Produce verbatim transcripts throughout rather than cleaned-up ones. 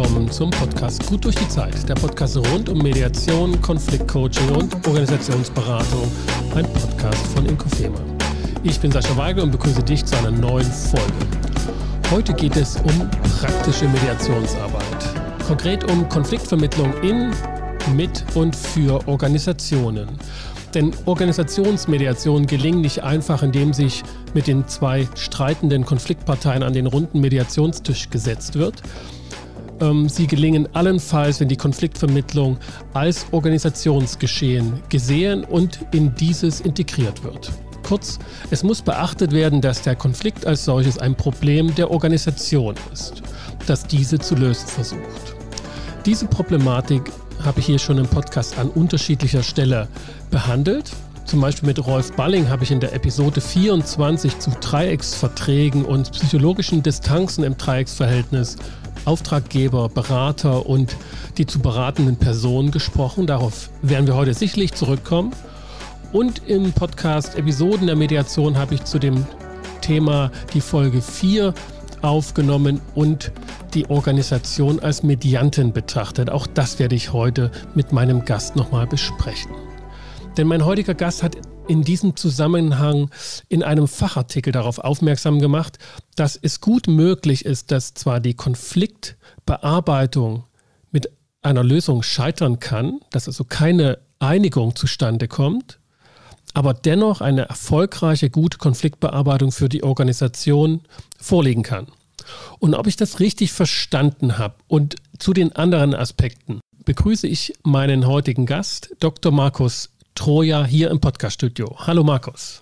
willkommen zum Podcast Gut durch die Zeit. Der Podcast rund um Mediation, Konfliktcoaching und Organisationsberatung. Ein Podcast von Inkofema. Ich bin Sascha Weigel und begrüße dich zu einer neuen Folge. Heute geht es um praktische Mediationsarbeit. Konkret um Konfliktvermittlung in, mit und für Organisationen. Denn Organisationsmediationen gelingen nicht einfach, indem sich mit den zwei streitenden Konfliktparteien an den runden Mediationstisch gesetzt wird. Ähm, sie gelingen allenfalls, wenn die Konfliktvermittlung als Organisationsgeschehen gesehen und in dieses integriert wird. Kurz, es muss beachtet werden, dass der Konflikt als solches ein Problem der Organisation ist, das diese zu lösen versucht. Diese Problematik habe ich hier schon im Podcast an unterschiedlicher Stelle behandelt. Zum Beispiel mit Rolf Balling habe ich in der Episode vierundzwanzig zu Dreiecksverträgen und psychologischen Distanzen im Dreiecksverhältnis Auftraggeber, Berater und die zu beratenden Personen gesprochen. Darauf werden wir heute sicherlich zurückkommen. Und im Podcast Episoden der Mediation habe ich zu dem Thema die Folge vier aufgenommen und die Organisation als Mediantin betrachtet. Auch das werde ich heute mit meinem Gast nochmal besprechen. Denn mein heutiger Gast hat in diesem Zusammenhang in einem Fachartikel darauf aufmerksam gemacht, dass es gut möglich ist, dass zwar die Konfliktbearbeitung mit einer Lösung scheitern kann, dass also keine Einigung zustande kommt, aber dennoch eine erfolgreiche, gute Konfliktbearbeitung für die Organisation vorliegen kann. Und ob ich das richtig verstanden habe und zu den anderen Aspekten, begrüße ich meinen heutigen Gast, Doktor Markus Troja, hier im Podcast-Studio. Hallo Markus.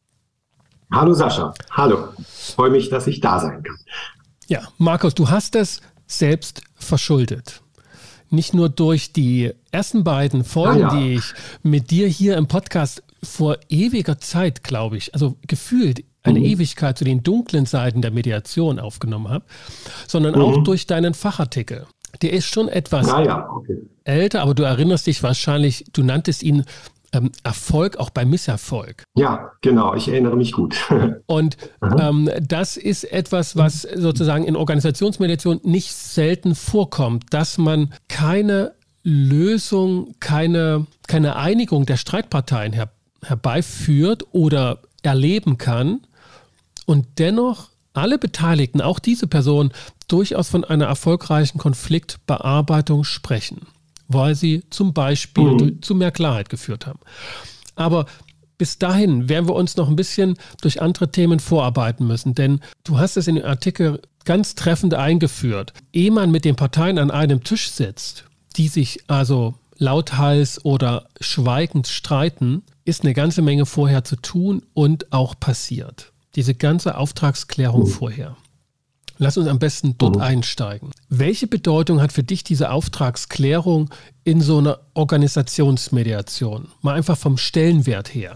Hallo Sascha, hallo. Ich freue mich, dass ich da sein kann. Ja, Markus, du hast es selbst verschuldet. Nicht nur durch die ersten beiden Folgen, ah, ja. die ich mit dir hier im Podcast vor ewiger Zeit, glaube ich, also gefühlt eine mhm. Ewigkeit zu den dunklen Seiten der Mediation aufgenommen habe, sondern mhm. auch durch deinen Fachartikel. Der ist schon etwas ah, ja. okay. älter, aber du erinnerst dich wahrscheinlich, du nanntest ihn ähm, Erfolg auch bei Misserfolg. Ja, genau, ich erinnere mich gut. Und ähm, das ist etwas, was sozusagen in Organisationsmediation nicht selten vorkommt, dass man keine Lösung, keine, keine Einigung der Streitparteien her, herbeiführt oder erleben kann und dennoch alle Beteiligten, auch diese Person, durchaus von einer erfolgreichen Konfliktbearbeitung sprechen, weil sie zum Beispiel mhm. zu mehr Klarheit geführt haben. Aber bis dahin werden wir uns noch ein bisschen durch andere Themen vorarbeiten müssen, denn du hast es in dem Artikel ganz treffend eingeführt. Ehe man mit den Parteien an einem Tisch sitzt, die sich also lauthals oder schweigend streiten, ist eine ganze Menge vorher zu tun und auch passiert. Diese ganze Auftragsklärung mhm. vorher. Lass uns am besten dort mhm. einsteigen. Welche Bedeutung hat für dich diese Auftragsklärung in so einer Organisationsmediation? Mal einfach vom Stellenwert her.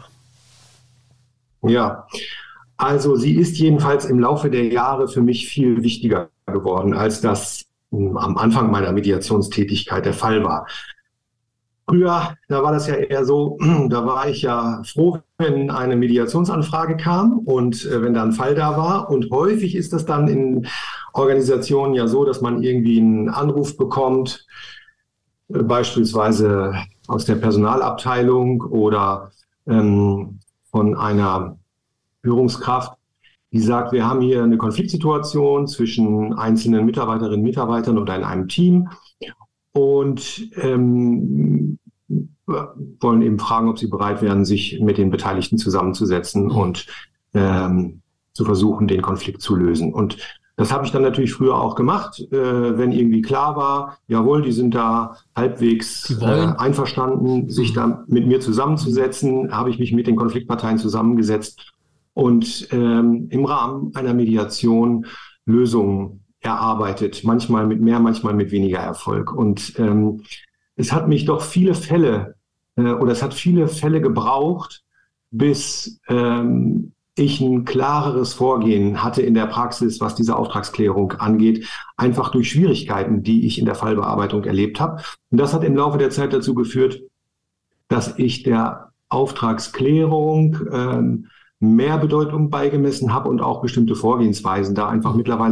Ja, also sie ist jedenfalls im Laufe der Jahre für mich viel wichtiger geworden, als das am Anfang meiner Mediationstätigkeit der Fall war. Früher, da war das ja eher so, da war ich ja froh, wenn eine Mediationsanfrage kam und äh, wenn da ein Fall da war. Und häufig ist das dann in Organisationen ja so, dass man irgendwie einen Anruf bekommt, äh, beispielsweise aus der Personalabteilung oder ähm, von einer Führungskraft, die sagt, wir haben hier eine Konfliktsituation zwischen einzelnen Mitarbeiterinnen und Mitarbeitern oder in einem Team. Und ähm, wollen eben fragen, ob sie bereit wären, sich mit den Beteiligten zusammenzusetzen und ähm, zu versuchen, den Konflikt zu lösen. Und das habe ich dann natürlich früher auch gemacht, äh, wenn irgendwie klar war, jawohl, die sind da halbwegs äh, einverstanden, sich da mit mir zusammenzusetzen, habe ich mich mit den Konfliktparteien zusammengesetzt und ähm, im Rahmen einer Mediation Lösungen erarbeitet, manchmal mit mehr, manchmal mit weniger Erfolg. Und ähm, es hat mich doch viele Fälle äh, oder es hat viele Fälle gebraucht, bis ähm, ich ein klareres Vorgehen hatte in der Praxis, was diese Auftragsklärung angeht, einfach durch Schwierigkeiten, die ich in der Fallbearbeitung erlebt habe. Und das hat im Laufe der Zeit dazu geführt, dass ich der Auftragsklärung ähm, mehr Bedeutung beigemessen habe und auch bestimmte Vorgehensweisen da einfach mittlerweile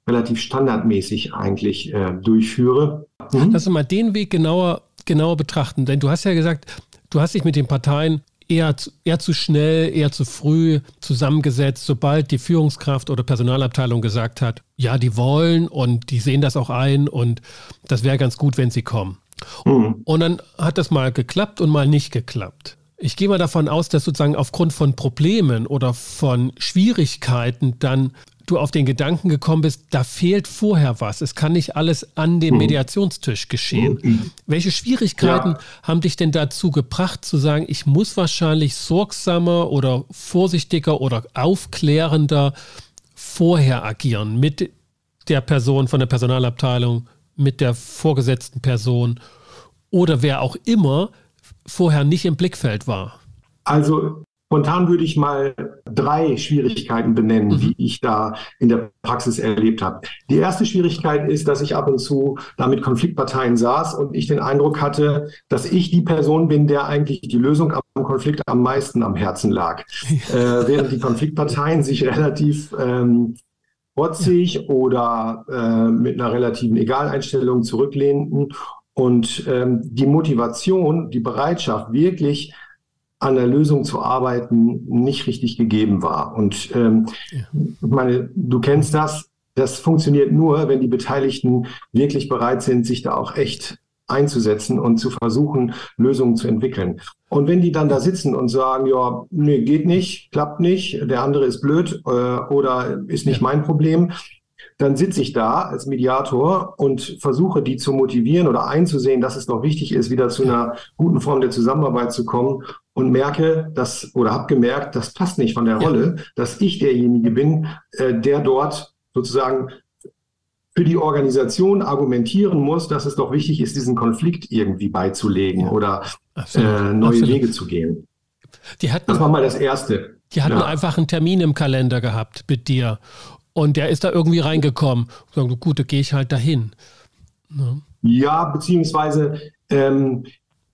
relativ standardmäßig eigentlich äh, durchführe. Mhm. Lass uns mal den Weg genauer, genauer betrachten, denn du hast ja gesagt, du hast dich mit den Parteien eher zu, eher zu schnell, eher zu früh zusammengesetzt, sobald die Führungskraft oder Personalabteilung gesagt hat, ja, die wollen und die sehen das auch ein und das wäre ganz gut, wenn sie kommen. Mhm. Und dann hat das mal geklappt und mal nicht geklappt. Ich gehe mal davon aus, dass sozusagen aufgrund von Problemen oder von Schwierigkeiten dann du auf den Gedanken gekommen bist, da fehlt vorher was. Es kann nicht alles an dem Mediationstisch geschehen. Mhm. Welche Schwierigkeiten ja. haben dich denn dazu gebracht, zu sagen, ich muss wahrscheinlich sorgsamer oder vorsichtiger oder aufklärender vorher agieren mit der Person von der Personalabteilung, mit der vorgesetzten Person oder wer auch immer vorher nicht im Blickfeld war? Also spontan würde ich mal drei Schwierigkeiten benennen, mhm. die ich da in der Praxis erlebt habe. Die erste Schwierigkeit ist, dass ich ab und zu da mit Konfliktparteien saß und ich den Eindruck hatte, dass ich die Person bin, der eigentlich die Lösung am Konflikt am meisten am Herzen lag. äh, während die Konfliktparteien sich relativ ähm, rotzig ja. oder äh, mit einer relativen Egaleinstellung zurücklehnten und ähm, die Motivation, die Bereitschaft, wirklich an der Lösung zu arbeiten, nicht richtig gegeben war. Und ähm, ja. ich meine, du kennst das, das funktioniert nur, wenn die Beteiligten wirklich bereit sind, sich da auch echt einzusetzen und zu versuchen, Lösungen zu entwickeln. Und wenn die dann da sitzen und sagen, ja, nee, geht nicht, klappt nicht, der andere ist blöd äh, oder ist nicht ja. mein Problem, dann sitze ich da als Mediator und versuche, die zu motivieren oder einzusehen, dass es doch wichtig ist, wieder zu einer guten Form der Zusammenarbeit zu kommen und merke, dass oder habe gemerkt, das passt nicht von der ja. Rolle, dass ich derjenige bin, äh, der dort sozusagen für die Organisation argumentieren muss, dass es doch wichtig ist, diesen Konflikt irgendwie beizulegen ja. oder äh, neue Absolut. Wege zu gehen. Die hatten, das war mal das Erste. Die hatten ja. einfach einen Termin im Kalender gehabt mit dir. Und der ist da irgendwie reingekommen. Sagen, gut, da gehe ich halt dahin. Ja, ja beziehungsweise, ähm,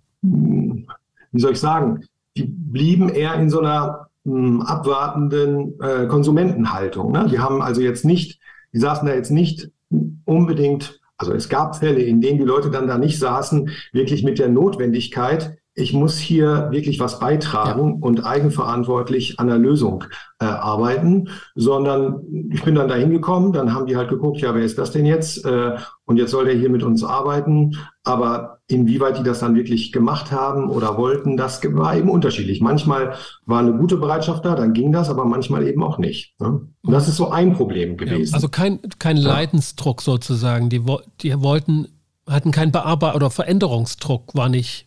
wie soll ich sagen, die blieben eher in so einer mh, abwartenden äh, Konsumentenhaltung. Ne? Die haben also jetzt nicht, die saßen da jetzt nicht unbedingt, also es gab Fälle, in denen die Leute dann da nicht saßen, wirklich mit der Notwendigkeit, ich muss hier wirklich was beitragen ja. und eigenverantwortlich an der Lösung äh, arbeiten, sondern ich bin dann da hingekommen, dann haben die halt geguckt, ja, wer ist das denn jetzt? Äh, und jetzt soll der hier mit uns arbeiten. Aber inwieweit die das dann wirklich gemacht haben oder wollten, das war eben unterschiedlich. Manchmal war eine gute Bereitschaft da, dann ging das, aber manchmal eben auch nicht. Ne? Und das ist so ein Problem gewesen. Ja, also kein, kein Leidensdruck sozusagen. Die, die wollten, hatten keinen Bearbeit- oder Veränderungsdruck, war nicht.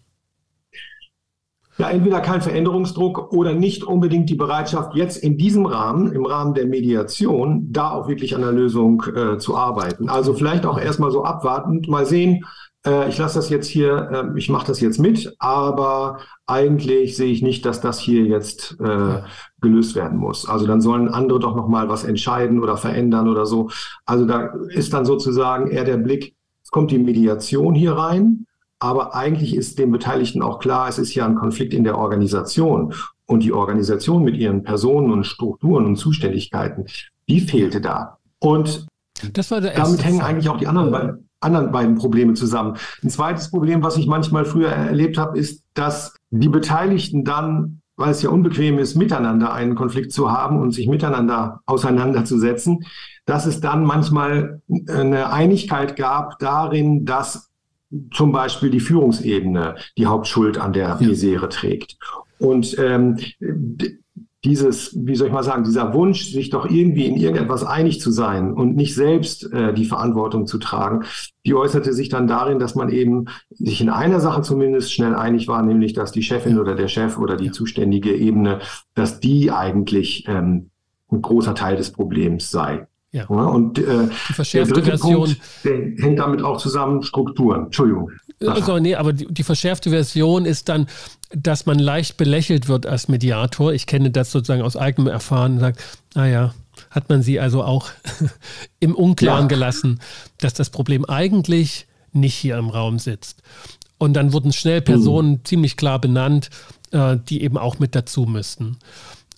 Ja, entweder kein Veränderungsdruck oder nicht unbedingt die Bereitschaft, jetzt in diesem Rahmen, im Rahmen der Mediation, da auch wirklich an der Lösung äh, zu arbeiten. Also vielleicht auch erstmal so abwartend, mal sehen, äh, ich lasse das jetzt hier, äh, ich mache das jetzt mit, aber eigentlich sehe ich nicht, dass das hier jetzt äh, gelöst werden muss. Also dann sollen andere doch nochmal was entscheiden oder verändern oder so. Also da ist dann sozusagen eher der Blick, es kommt die Mediation hier rein, aber eigentlich ist den Beteiligten auch klar, es ist ja ein Konflikt in der Organisation. Und die Organisation mit ihren Personen und Strukturen und Zuständigkeiten, die fehlte da. Und das war der erste damit hängen Fall. eigentlich auch die anderen, be- anderen beiden Probleme zusammen. Ein zweites Problem, was ich manchmal früher erlebt habe, ist, dass die Beteiligten dann, weil es ja unbequem ist, miteinander einen Konflikt zu haben und sich miteinander auseinanderzusetzen, dass es dann manchmal eine Einigkeit gab darin, dass zum Beispiel die Führungsebene die Hauptschuld an der ja. Misere trägt. Und ähm, d- dieses, wie soll ich mal sagen, dieser Wunsch, sich doch irgendwie in irgendetwas einig zu sein und nicht selbst äh, die Verantwortung zu tragen, die äußerte sich dann darin, dass man eben sich in einer Sache zumindest schnell einig war, nämlich dass die Chefin oder der Chef oder die zuständige Ebene, dass die eigentlich ähm, ein großer Teil des Problems sei. Ja. Ja, und äh, der dritte Version, Punkt, der hängt damit auch zusammen, Strukturen. Entschuldigung. Also, nee, aber die, die verschärfte Version ist dann, dass man leicht belächelt wird als Mediator. Ich kenne das sozusagen aus eigenem Erfahren und sage, naja, hat man sie also auch im Unklaren ja. gelassen, dass das Problem eigentlich nicht hier im Raum sitzt. Und dann wurden schnell Personen mhm. ziemlich klar benannt, äh, die eben auch mit dazu müssten.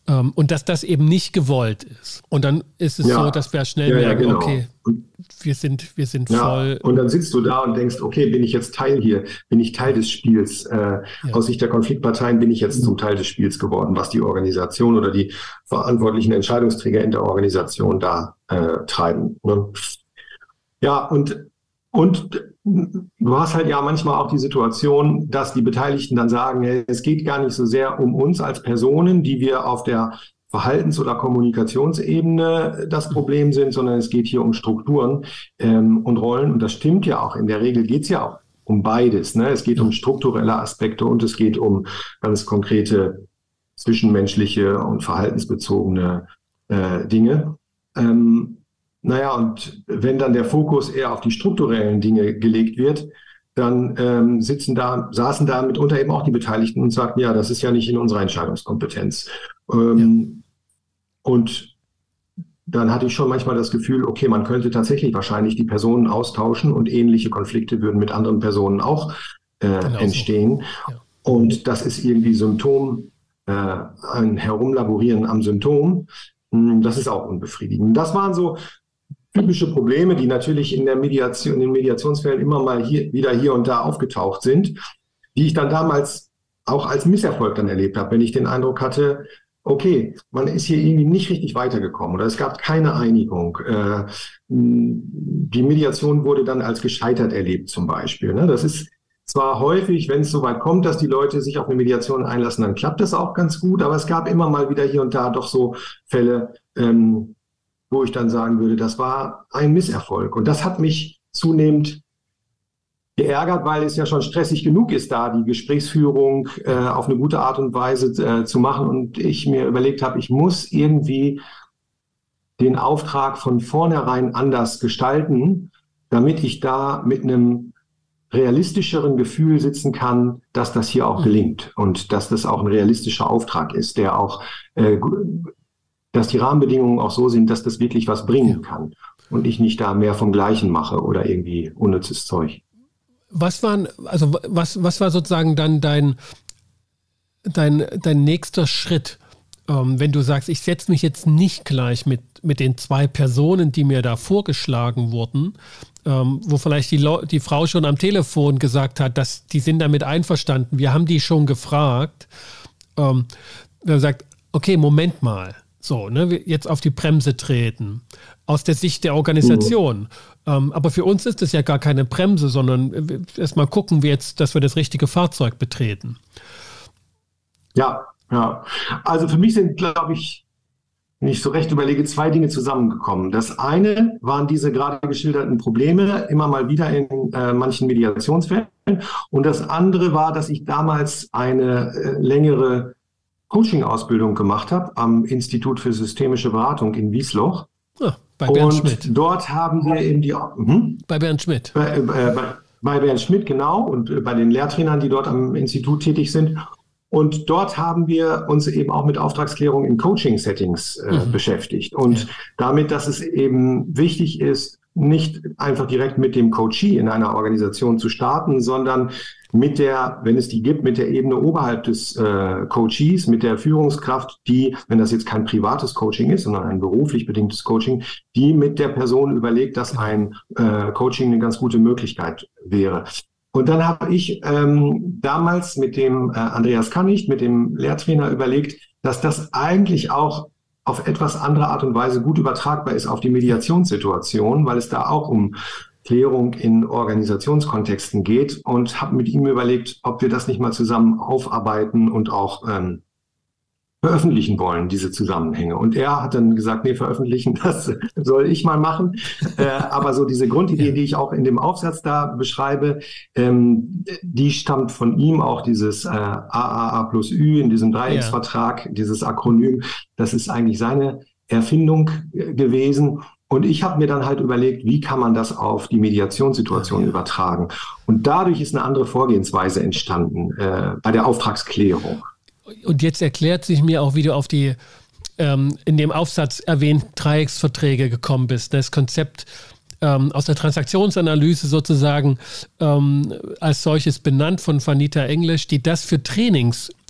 Ähm, und dass das eben nicht gewollt ist. Und dann ist es ja so, dass wir schnell ja, merken, ja, genau. okay, wir sind, wir sind ja. voll. Und dann sitzt du da und denkst, okay, bin ich jetzt Teil hier? Bin ich Teil des Spiels? Äh, ja. Aus Sicht der Konfliktparteien bin ich jetzt zum Teil des Spiels geworden, was die Organisation oder die verantwortlichen Entscheidungsträger in der Organisation da äh, treiben. Ne? Ja, und, und du hast halt ja manchmal auch die Situation, dass die Beteiligten dann sagen, hey, es geht gar nicht so sehr um uns als Personen, die wir auf der Verhaltens- oder Kommunikationsebene das Problem sind, sondern es geht hier um Strukturen ähm, und Rollen. Und das stimmt ja auch. In der Regel geht es ja auch um beides. Ne? Es geht um strukturelle Aspekte und es geht um ganz konkrete zwischenmenschliche und verhaltensbezogene äh, Dinge. Ähm, naja, und wenn dann der Fokus eher auf die strukturellen Dinge gelegt wird, dann ähm, sitzen da, saßen da mitunter eben auch die Beteiligten und sagten, ja, das ist ja nicht in unserer Entscheidungskompetenz. Ähm, ja. Und dann hatte ich schon manchmal das Gefühl, okay, man könnte tatsächlich wahrscheinlich die Personen austauschen und ähnliche Konflikte würden mit anderen Personen auch äh, genau entstehen. So. Ja. Und das ist irgendwie Symptom, äh, ein Herumlaborieren am Symptom. Das ist auch unbefriedigend. Das waren so typische Probleme, die natürlich in der Mediation, in den Mediationsfällen immer mal hier, wieder hier und da aufgetaucht sind, die ich dann damals auch als Misserfolg dann erlebt habe, wenn ich den Eindruck hatte, okay, man ist hier irgendwie nicht richtig weitergekommen oder es gab keine Einigung. Äh, die Mediation wurde dann als gescheitert erlebt zum Beispiel. Ne? Das ist zwar häufig, wenn es so weit kommt, dass die Leute sich auf eine Mediation einlassen, dann klappt das auch ganz gut, aber es gab immer mal wieder hier und da doch so Fälle, ähm, wo ich dann sagen würde, das war ein Misserfolg. Und das hat mich zunehmend geärgert, weil es ja schon stressig genug ist, da die Gesprächsführung äh, auf eine gute Art und Weise äh, zu machen. Und ich mir überlegt habe, ich muss irgendwie den Auftrag von vornherein anders gestalten, damit ich da mit einem realistischeren Gefühl sitzen kann, dass das hier auch gelingt und dass das auch ein realistischer Auftrag ist, der auch äh, dass die Rahmenbedingungen auch so sind, dass das wirklich was bringen kann und ich nicht da mehr vom Gleichen mache oder irgendwie unnützes Zeug. Was waren, also was, was war sozusagen dann dein, dein, dein nächster Schritt, ähm, wenn du sagst, ich setze mich jetzt nicht gleich mit, mit den zwei Personen, die mir da vorgeschlagen wurden, ähm, wo vielleicht die, Le- die Frau schon am Telefon gesagt hat, dass die sind damit einverstanden, wir haben die schon gefragt, ähm, dann sagt, okay, Moment mal, so, ne, jetzt auf die Bremse treten, aus der Sicht der Organisation. Mhm. Ähm, aber für uns ist das ja gar keine Bremse, sondern erstmal gucken wir jetzt, dass wir das richtige Fahrzeug betreten. Ja, ja. Also für mich sind, glaube ich, wenn ich so recht überlege, zwei Dinge zusammengekommen. Das eine waren diese gerade geschilderten Probleme, immer mal wieder in äh, manchen Mediationsfällen. Und das andere war, dass ich damals eine äh, längere Coaching-Ausbildung gemacht habe am Institut für systemische Beratung in Wiesloch. Ah, bei Bernd und Schmidt. Dort haben wir eben die... Hm? Bei Bernd Schmidt. Bei, äh, bei, bei Bernd Schmidt, genau. Und äh, bei den Lehrtrainern, die dort am Institut tätig sind. Und dort haben wir uns eben auch mit Auftragsklärung in Coaching-Settings äh, mhm. beschäftigt. Und ja. damit, dass es eben wichtig ist, nicht einfach direkt mit dem Coachee in einer Organisation zu starten, sondern mit der, wenn es die gibt, mit der Ebene oberhalb des äh, Coachees, mit der Führungskraft, die, wenn das jetzt kein privates Coaching ist, sondern ein beruflich bedingtes Coaching, die mit der Person überlegt, dass ein äh, Coaching eine ganz gute Möglichkeit wäre. Und dann habe ich ähm, damals mit dem äh, Andreas Kannicht, mit dem Lehrtrainer überlegt, dass das eigentlich auch auf etwas andere Art und Weise gut übertragbar ist auf die Mediationssituation, weil es da auch um Klärung in Organisationskontexten geht, und habe mit ihm überlegt, ob wir das nicht mal zusammen aufarbeiten und auch ähm, veröffentlichen wollen, diese Zusammenhänge. Und er hat dann gesagt, nee, veröffentlichen, das soll ich mal machen. Äh, aber so diese Grundidee, die ich auch in dem Aufsatz da beschreibe, ähm, die stammt von ihm, auch dieses äh, A A A plus Ü in diesem Dreiecksvertrag, ja. dieses Akronym, das ist eigentlich seine Erfindung äh, gewesen. Und ich habe mir dann halt überlegt, wie kann man das auf die Mediationssituation ja, ja. übertragen. Und dadurch ist eine andere Vorgehensweise entstanden äh, bei der Auftragsklärung. Und jetzt erklärt sich mir auch, wie du auf die ähm, in dem Aufsatz erwähnten Dreiecksverträge gekommen bist. Das Konzept ähm, aus der Transaktionsanalyse sozusagen ähm, als solches benannt von Vanita English, die das für Trainings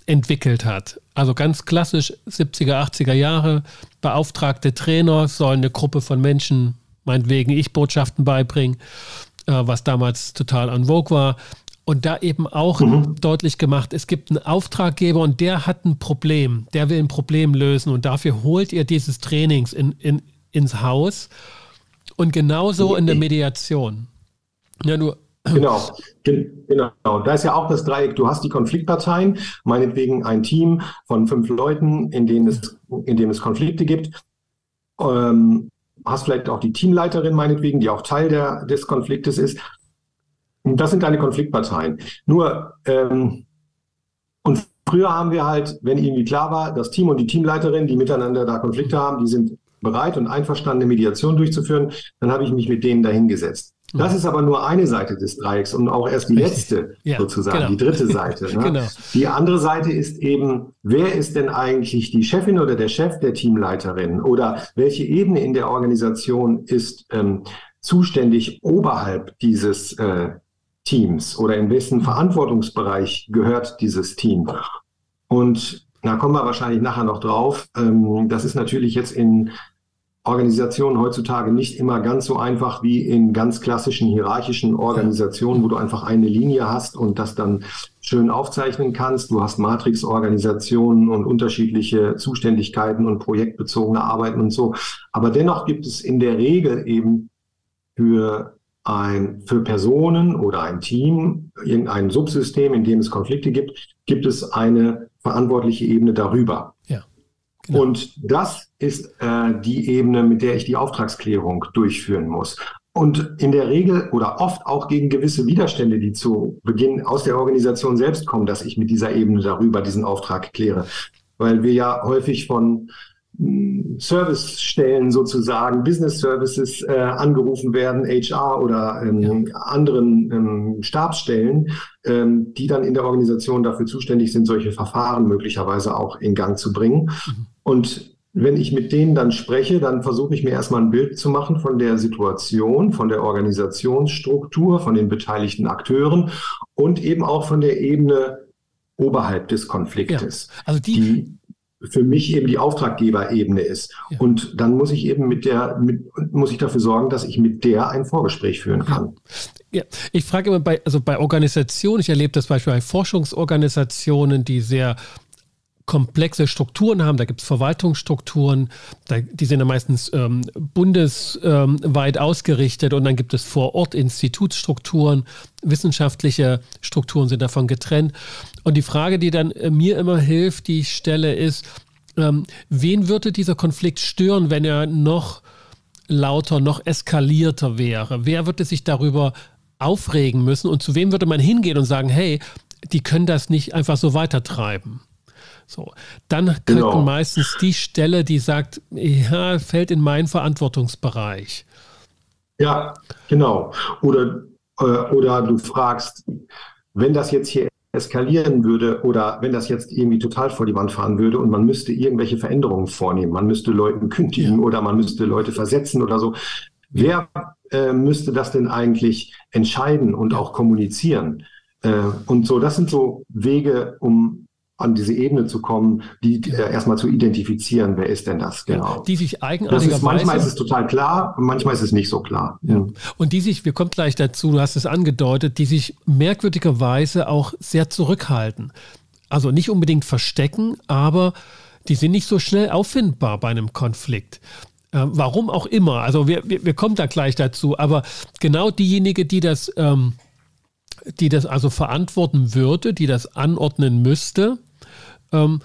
entwickelt hat. Also ganz klassisch siebziger, achtziger Jahre, beauftragte Trainer sollen eine Gruppe von Menschen, meinetwegen Ich-Botschaften beibringen, äh, was damals total en vogue war. Und da eben auch mhm. deutlich gemacht, es gibt einen Auftraggeber und der hat ein Problem, der will ein Problem lösen und dafür holt ihr dieses Trainings in, in, ins Haus und genauso in der Mediation. Ja, nur Genau, genau. Da ist ja auch das Dreieck, du hast die Konfliktparteien, meinetwegen ein Team von fünf Leuten, in denen es, in dem es Konflikte gibt. Ähm, hast vielleicht auch die Teamleiterin meinetwegen, die auch Teil der, des Konfliktes ist. Und das sind deine Konfliktparteien. Nur, ähm, und früher haben wir halt, wenn irgendwie klar war, das Team und die Teamleiterin, die miteinander da Konflikte haben, die sind bereit und einverstanden, eine Mediation durchzuführen, dann habe ich mich mit denen dahingesetzt. Das ist aber nur eine Seite des Dreiecks und auch erst die letzte, ja, sozusagen, genau. Die dritte Seite. Ne? Genau. Die andere Seite ist eben, wer ist denn eigentlich die Chefin oder der Chef der Teamleiterin oder welche Ebene in der Organisation ist ähm, zuständig oberhalb dieses äh, Teams oder in wessen Verantwortungsbereich gehört dieses Team? Und da kommen wir wahrscheinlich nachher noch drauf. Ähm, das ist natürlich jetzt in Organisationen heutzutage nicht immer ganz so einfach wie in ganz klassischen hierarchischen Organisationen, wo du einfach eine Linie hast und das dann schön aufzeichnen kannst. Du hast Matrix-Organisationen und unterschiedliche Zuständigkeiten und projektbezogene Arbeiten und so. Aber dennoch gibt es in der Regel eben für ein, für Personen oder ein Team, irgendein Subsystem, in dem es Konflikte gibt, gibt es eine verantwortliche Ebene darüber. Ja. Genau. Und das ist äh, die Ebene, mit der ich die Auftragsklärung durchführen muss. Und in der Regel oder oft auch gegen gewisse Widerstände, die zu Beginn aus der Organisation selbst kommen, dass ich mit dieser Ebene darüber diesen Auftrag kläre. Weil wir ja häufig von mh, Servicestellen sozusagen, Business Services äh, angerufen werden, H R oder ähm, ja. anderen ähm, Stabsstellen, ähm, die dann in der Organisation dafür zuständig sind, solche Verfahren möglicherweise auch in Gang zu bringen. Mhm. Und wenn ich mit denen dann spreche, dann versuche ich mir erstmal ein Bild zu machen von der Situation, von der Organisationsstruktur, von den beteiligten Akteuren und eben auch von der Ebene oberhalb des Konfliktes, ja, also die, die für mich eben die Auftraggeberebene ist. Ja. Und dann muss ich eben mit der, mit, muss ich dafür sorgen, dass ich mit der ein Vorgespräch führen kann. Ja. Ja. Ich frage immer bei, also bei Organisationen, ich erlebe das beispielsweise bei Forschungsorganisationen, die sehr komplexe Strukturen haben, da gibt es Verwaltungsstrukturen, da, die sind ja meistens ähm, bundesweit ähm, ausgerichtet und dann gibt es vor Ort Institutsstrukturen, wissenschaftliche Strukturen sind davon getrennt. Und die Frage, die dann äh, mir immer hilft, die ich stelle, ist, ähm, wen würde dieser Konflikt stören, wenn er noch lauter, noch eskalierter wäre? Wer würde sich darüber aufregen müssen und zu wem würde man hingehen und sagen, hey, die können das nicht einfach so weitertreiben? So, dann kommt genau. meistens die Stelle, die sagt, ja, fällt in meinen Verantwortungsbereich. Ja, genau. Oder, äh, oder du fragst, wenn das jetzt hier eskalieren würde oder wenn das jetzt irgendwie total vor die Wand fahren würde und man müsste irgendwelche Veränderungen vornehmen, man müsste Leuten kündigen ja. oder man müsste Leute versetzen oder so. Wer äh, müsste das denn eigentlich entscheiden und auch kommunizieren? Äh, und so, das sind so Wege, um an diese Ebene zu kommen, die äh, erstmal zu identifizieren, wer ist denn das genau. Ja, die sich eigenartigerweise... Ist, manchmal ist es total klar, manchmal ist es nicht so klar. Ja. Ja. Und die sich, wir kommen gleich dazu, du hast es angedeutet, die sich merkwürdigerweise auch sehr zurückhalten. Also nicht unbedingt verstecken, aber die sind nicht so schnell auffindbar bei einem Konflikt. Äh, warum auch immer, also wir, wir, wir kommen da gleich dazu, aber genau diejenige, die das... Ähm, die das also verantworten würde, die das anordnen müsste. Ähm,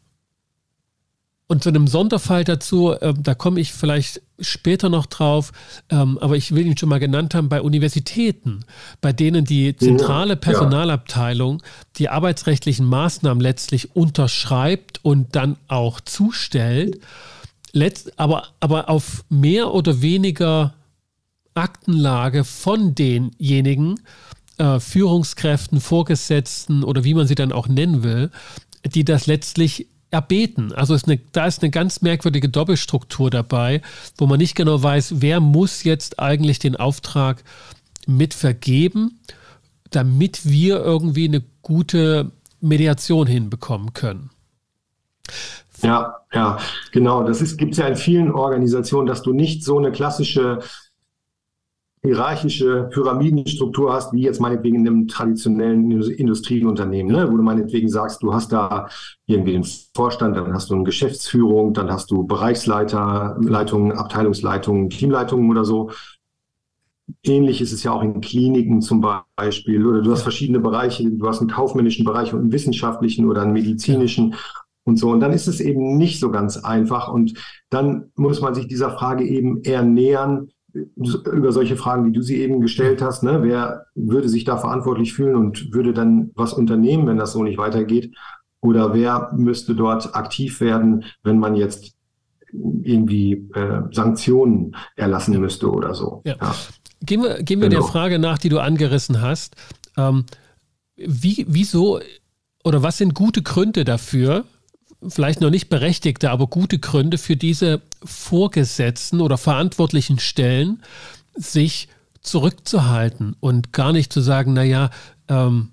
und zu einem Sonderfall dazu, äh, da komme ich vielleicht später noch drauf, ähm, aber ich will ihn schon mal genannt haben, bei Universitäten, bei denen die zentrale Personalabteilung die arbeitsrechtlichen Maßnahmen letztlich unterschreibt und dann auch zustellt, letzt, aber, aber auf mehr oder weniger Aktenlage von denjenigen, Äh, Führungskräften, Vorgesetzten oder wie man sie dann auch nennen will, die das letztlich erbeten. Also ist eine, da ist eine ganz merkwürdige Doppelstruktur dabei, wo man nicht genau weiß, wer muss jetzt eigentlich den Auftrag mit vergeben, damit wir irgendwie eine gute Mediation hinbekommen können. Ja, ja, genau. Das ist, gibt es ja in vielen Organisationen, dass du nicht so eine klassische hierarchische Pyramidenstruktur hast, wie jetzt meinetwegen in einem traditionellen Industrieunternehmen, ne? Wo du meinetwegen sagst, du hast da irgendwie den Vorstand, dann hast du eine Geschäftsführung, dann hast du Bereichsleiter, Leitungen, Abteilungsleitungen, Teamleitungen oder so. Ähnlich ist es ja auch in Kliniken zum Beispiel. Oder du hast verschiedene Bereiche, du hast einen kaufmännischen Bereich und einen wissenschaftlichen oder einen medizinischen. Ja. Und so. Und dann ist es eben nicht so ganz einfach. Und dann muss man sich dieser Frage eben eher nähern, über solche Fragen, wie du sie eben gestellt hast. Ne? Wer würde sich da verantwortlich fühlen und würde dann was unternehmen, wenn das so nicht weitergeht? Oder wer müsste dort aktiv werden, wenn man jetzt irgendwie äh, Sanktionen erlassen müsste oder so? Ja. Ja. Gehen wir, gehen wir genau. der Frage nach, die du angerissen hast. Ähm, wie, wieso oder was sind gute Gründe dafür, vielleicht noch nicht berechtigte, aber gute Gründe für diese Vorgesetzten oder verantwortlichen Stellen, sich zurückzuhalten und gar nicht zu sagen, naja, ähm,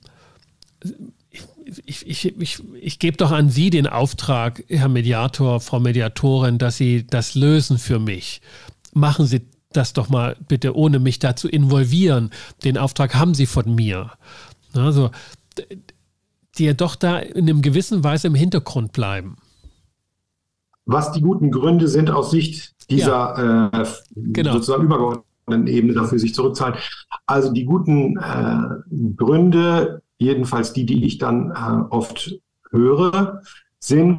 ich, ich, ich, ich gebe doch an Sie den Auftrag, Herr Mediator, Frau Mediatorin, dass Sie das lösen für mich. Machen Sie das doch mal bitte, ohne mich da zu involvieren. Den Auftrag haben Sie von mir. Also, die ja doch da in einer gewissen Weise im Hintergrund bleiben. Was die guten Gründe sind aus Sicht dieser ja. äh, genau. sozusagen übergeordneten Ebene dafür, sich zurückzahlen. Also die guten äh, Gründe, jedenfalls die, die ich dann äh, oft höre, sind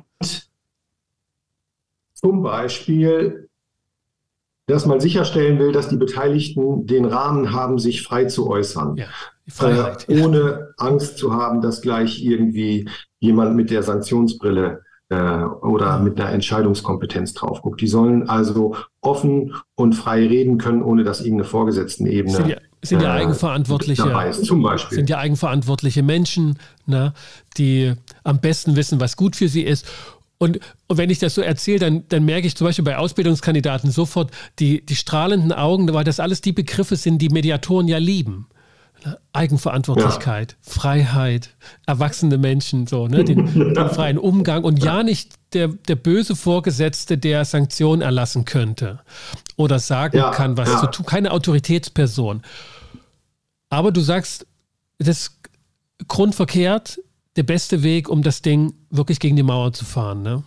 zum Beispiel, dass man sicherstellen will, dass die Beteiligten den Rahmen haben, sich frei zu äußern. Ja. Freiheit, äh, ohne ja. Angst zu haben, dass gleich irgendwie jemand mit der Sanktionsbrille äh, oder ja. mit einer Entscheidungskompetenz drauf guckt. Die sollen also offen und frei reden können, ohne dass irgendeine Vorgesetzten-Ebene sind ja, sind ja äh, eigenverantwortliche, dabei ist, zum Beispiel. Sind ja eigenverantwortliche Menschen, ne, die am besten wissen, was gut für sie ist. Und, und wenn ich das so erzähle, dann, dann merke ich zum Beispiel bei Ausbildungskandidaten sofort die, die strahlenden Augen, weil das alles die Begriffe sind, die Mediatoren ja lieben. Eigenverantwortlichkeit, ja. Freiheit, erwachsene Menschen, so, ne, den, den freien Umgang und ja nicht der, der böse Vorgesetzte, der Sanktionen erlassen könnte oder sagen ja, kann, was ja. zu tun, keine Autoritätsperson. Aber du sagst, das ist grundverkehrt, der beste Weg, um das Ding wirklich gegen die Mauer zu fahren, ne?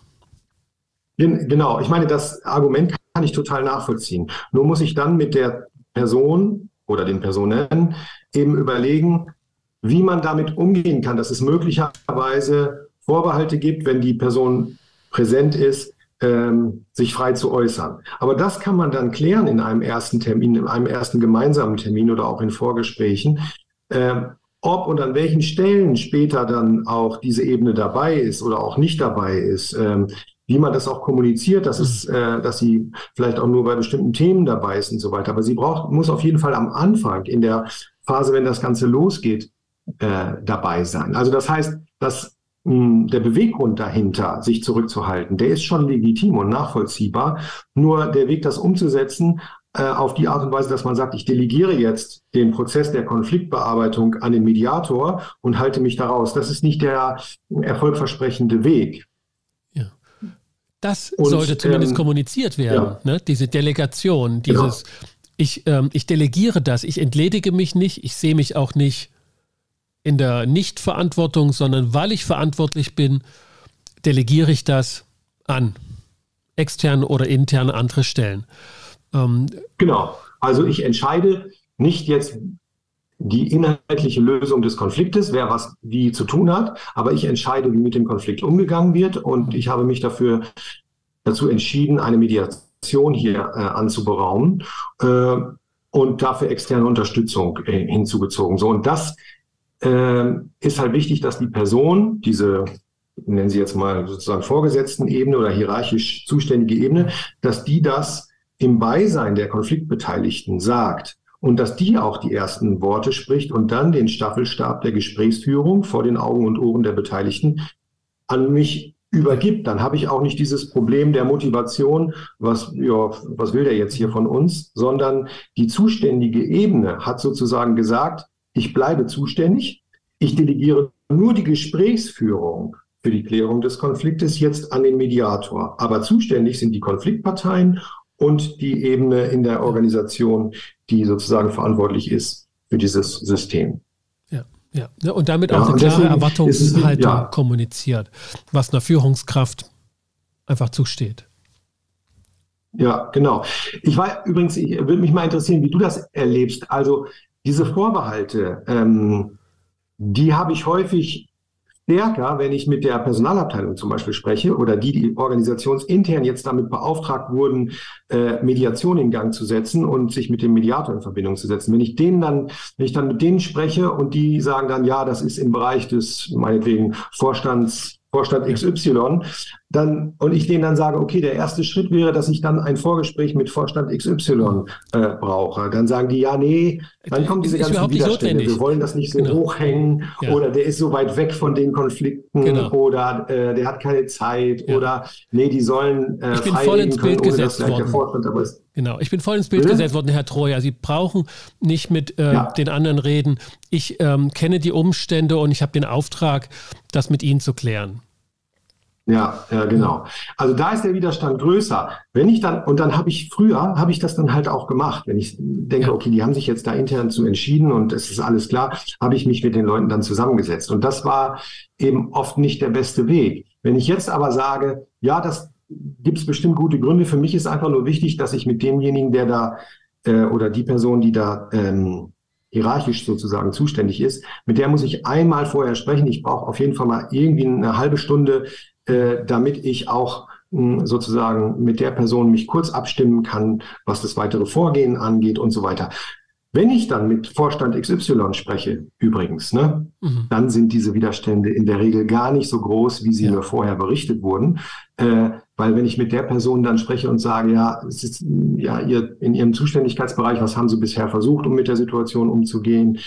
Genau, ich meine, das Argument kann ich total nachvollziehen. Nur muss ich dann mit der Person oder den Personen eben überlegen, wie man damit umgehen kann, dass es möglicherweise Vorbehalte gibt, wenn die Person präsent ist, ähm, sich frei zu äußern. Aber das kann man dann klären in einem ersten Termin, in einem ersten gemeinsamen Termin oder auch in Vorgesprächen, ähm, ob und an welchen Stellen später dann auch diese Ebene dabei ist oder auch nicht dabei ist, ähm, wie man das auch kommuniziert, dass es, äh, dass sie vielleicht auch nur bei bestimmten Themen dabei ist und so weiter. Aber sie braucht, muss auf jeden Fall am Anfang, in der Phase, wenn das Ganze losgeht, äh, dabei sein. Also das heißt, dass mh, der Beweggrund dahinter, sich zurückzuhalten, der ist schon legitim und nachvollziehbar. Nur der Weg, das umzusetzen, äh, auf die Art und Weise, dass man sagt, ich delegiere jetzt den Prozess der Konfliktbearbeitung an den Mediator und halte mich daraus. Das ist nicht der erfolgversprechende Weg. Das und, sollte zumindest ähm, kommuniziert werden, ja. ne? Diese Delegation, dieses, genau. ich, ähm, ich delegiere das, ich entledige mich nicht, ich sehe mich auch nicht in der Nichtverantwortung, sondern weil ich verantwortlich bin, delegiere ich das an externe oder interne andere Stellen. Ähm, genau, also ich entscheide nicht jetzt die inhaltliche Lösung des Konfliktes, wer was wie zu tun hat, aber ich entscheide, wie mit dem Konflikt umgegangen wird und ich habe mich dafür dazu entschieden, eine Mediation hier äh, anzuberaumen äh, und dafür externe Unterstützung äh, hinzugezogen. So, und das äh, ist halt wichtig, dass die Person, diese, nennen Sie jetzt mal sozusagen vorgesetzten Ebene oder hierarchisch zuständige Ebene, dass die das im Beisein der Konfliktbeteiligten sagt. Und dass die auch die ersten Worte spricht und dann den Staffelstab der Gesprächsführung vor den Augen und Ohren der Beteiligten an mich übergibt. Dann habe ich auch nicht dieses Problem der Motivation, was, ja, was will der jetzt hier von uns, sondern die zuständige Ebene hat sozusagen gesagt, ich bleibe zuständig, ich delegiere nur die Gesprächsführung für die Klärung des Konfliktes jetzt an den Mediator. Aber zuständig sind die Konfliktparteien und die Ebene in der Organisation, die sozusagen verantwortlich ist für dieses System. Ja, ja. Und damit auch ja, eine klare Erwartungshaltung ja. kommuniziert, was einer Führungskraft einfach zusteht. Ja, genau. Ich war übrigens, ich würde mich mal interessieren, wie du das erlebst. Also diese Vorbehalte, ähm, die habe ich häufig stärker, wenn ich mit der Personalabteilung zum Beispiel spreche oder die, die organisationsintern jetzt damit beauftragt wurden, äh, Mediation in Gang zu setzen und sich mit dem Mediator in Verbindung zu setzen. Wenn ich denen dann, wenn ich dann mit denen spreche und die sagen dann, ja, das ist im Bereich des, meinetwegen, Vorstands, Vorstand X Y, dann, und ich denen dann sage, okay, der erste Schritt wäre, dass ich dann ein Vorgespräch mit Vorstand X Y äh, brauche. Dann sagen die, ja, nee, dann kommen diese ganzen Widerstände. Wir wollen das nicht so genau. hochhängen ja. oder der ist so weit weg von den Konflikten genau. oder äh, der hat keine Zeit ja. oder nee, die sollen äh, ich bin voll ins Bild können, gesetzt worden. Der Vorstand aber ist. Genau, ich bin voll ins Bild ja? gesetzt worden, Herr Treuer. Sie brauchen nicht mit äh, ja. den anderen reden. Ich ähm, kenne die Umstände und ich habe den Auftrag, das mit Ihnen zu klären. Ja, ja, genau. Also da ist der Widerstand größer. Wenn ich dann, und dann habe ich früher, habe ich das dann halt auch gemacht. Wenn ich denke, okay, die haben sich jetzt da intern zu entschieden und es ist alles klar, habe ich mich mit den Leuten dann zusammengesetzt. Und das war eben oft nicht der beste Weg. Wenn ich jetzt aber sage, ja, das gibt es bestimmt gute Gründe. Für mich ist einfach nur wichtig, dass ich mit demjenigen, der da, äh, oder die Person, die da ähm, hierarchisch sozusagen zuständig ist, mit der muss ich einmal vorher sprechen. Ich brauche auf jeden Fall mal irgendwie eine halbe Stunde, äh, damit ich auch mh, sozusagen mit der Person mich kurz abstimmen kann, was das weitere Vorgehen angeht und so weiter. Wenn ich dann mit Vorstand X Y spreche, übrigens, ne, mhm. dann sind diese Widerstände in der Regel gar nicht so groß, wie sie ja. mir vorher berichtet wurden. Äh, weil wenn ich mit der Person dann spreche und sage, ja, es ist ja ihr in Ihrem Zuständigkeitsbereich, was haben Sie bisher versucht, um mit der Situation umzugehen?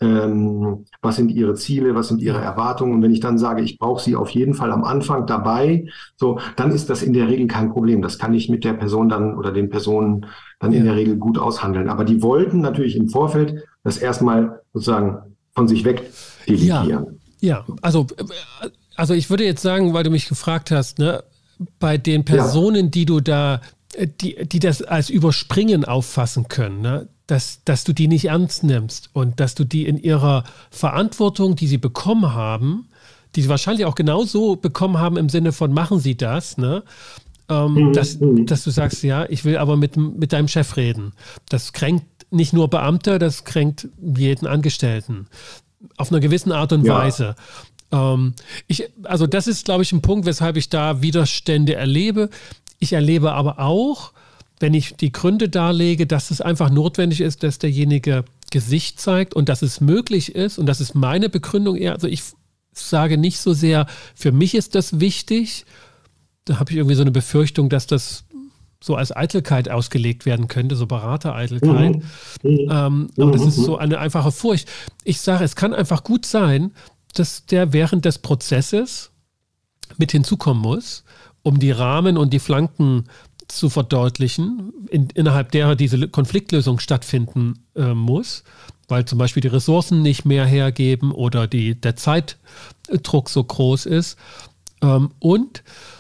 Ähm, was sind Ihre Ziele, was sind Ihre Erwartungen? Und wenn ich dann sage, ich brauche Sie auf jeden Fall am Anfang dabei, so, dann ist das in der Regel kein Problem. Das kann ich mit der Person dann oder den Personen dann ja. in der Regel gut aushandeln. Aber die wollten natürlich im Vorfeld das erstmal sozusagen von sich weg delegieren. Ja, ja. Also, also ich würde jetzt sagen, weil du mich gefragt hast, ne, bei den Personen, ja. die du da, die, die das als Überspringen auffassen können, ne, dass, dass du die nicht ernst nimmst und dass du die in ihrer Verantwortung, die sie bekommen haben, die sie wahrscheinlich auch genauso bekommen haben im Sinne von machen sie das, ne, ähm, mhm. dass, dass du sagst, ja, ich will aber mit, mit deinem Chef reden. Das kränkt nicht nur Beamte, das kränkt jeden Angestellten auf einer gewissen Art und ja. Weise. Ähm, ich, also das ist, glaube ich, ein Punkt, weshalb ich da Widerstände erlebe. Ich erlebe aber auch, wenn ich die Gründe darlege, dass es einfach notwendig ist, dass derjenige Gesicht zeigt und dass es möglich ist, und das ist meine Begründung eher, also ich sage nicht so sehr, für mich ist das wichtig, da habe ich irgendwie so eine Befürchtung, dass das so als Eitelkeit ausgelegt werden könnte, so Beratereitelkeit. Mhm. Ähm, aber das ist so eine einfache Furcht. Ich sage, es kann einfach gut sein, dass der während des Prozesses mit hinzukommen muss, um die Rahmen und die Flanken zu verdeutlichen, in, innerhalb derer diese Konfliktlösung stattfinden äh, muss, weil zum Beispiel die Ressourcen nicht mehr hergeben oder die, der Zeitdruck so groß ist. Ähm, und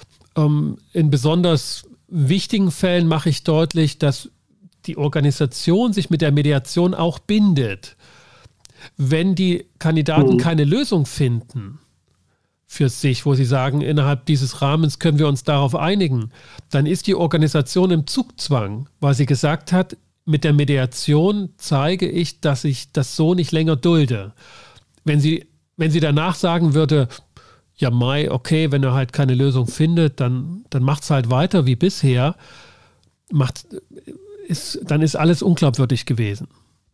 ähm, in besonders wichtigen Fällen mache ich deutlich, dass die Organisation sich mit der Mediation auch bindet. Wenn die Kandidaten keine Lösung finden für sich, wo sie sagen, innerhalb dieses Rahmens können wir uns darauf einigen, dann ist die Organisation im Zugzwang, weil sie gesagt hat, mit der Mediation zeige ich, dass ich das so nicht länger dulde. Wenn sie, wenn sie danach sagen würde, ja Mai, okay, wenn er halt keine Lösung findet, dann, dann macht es halt weiter wie bisher, macht, ist, dann ist alles unglaubwürdig gewesen.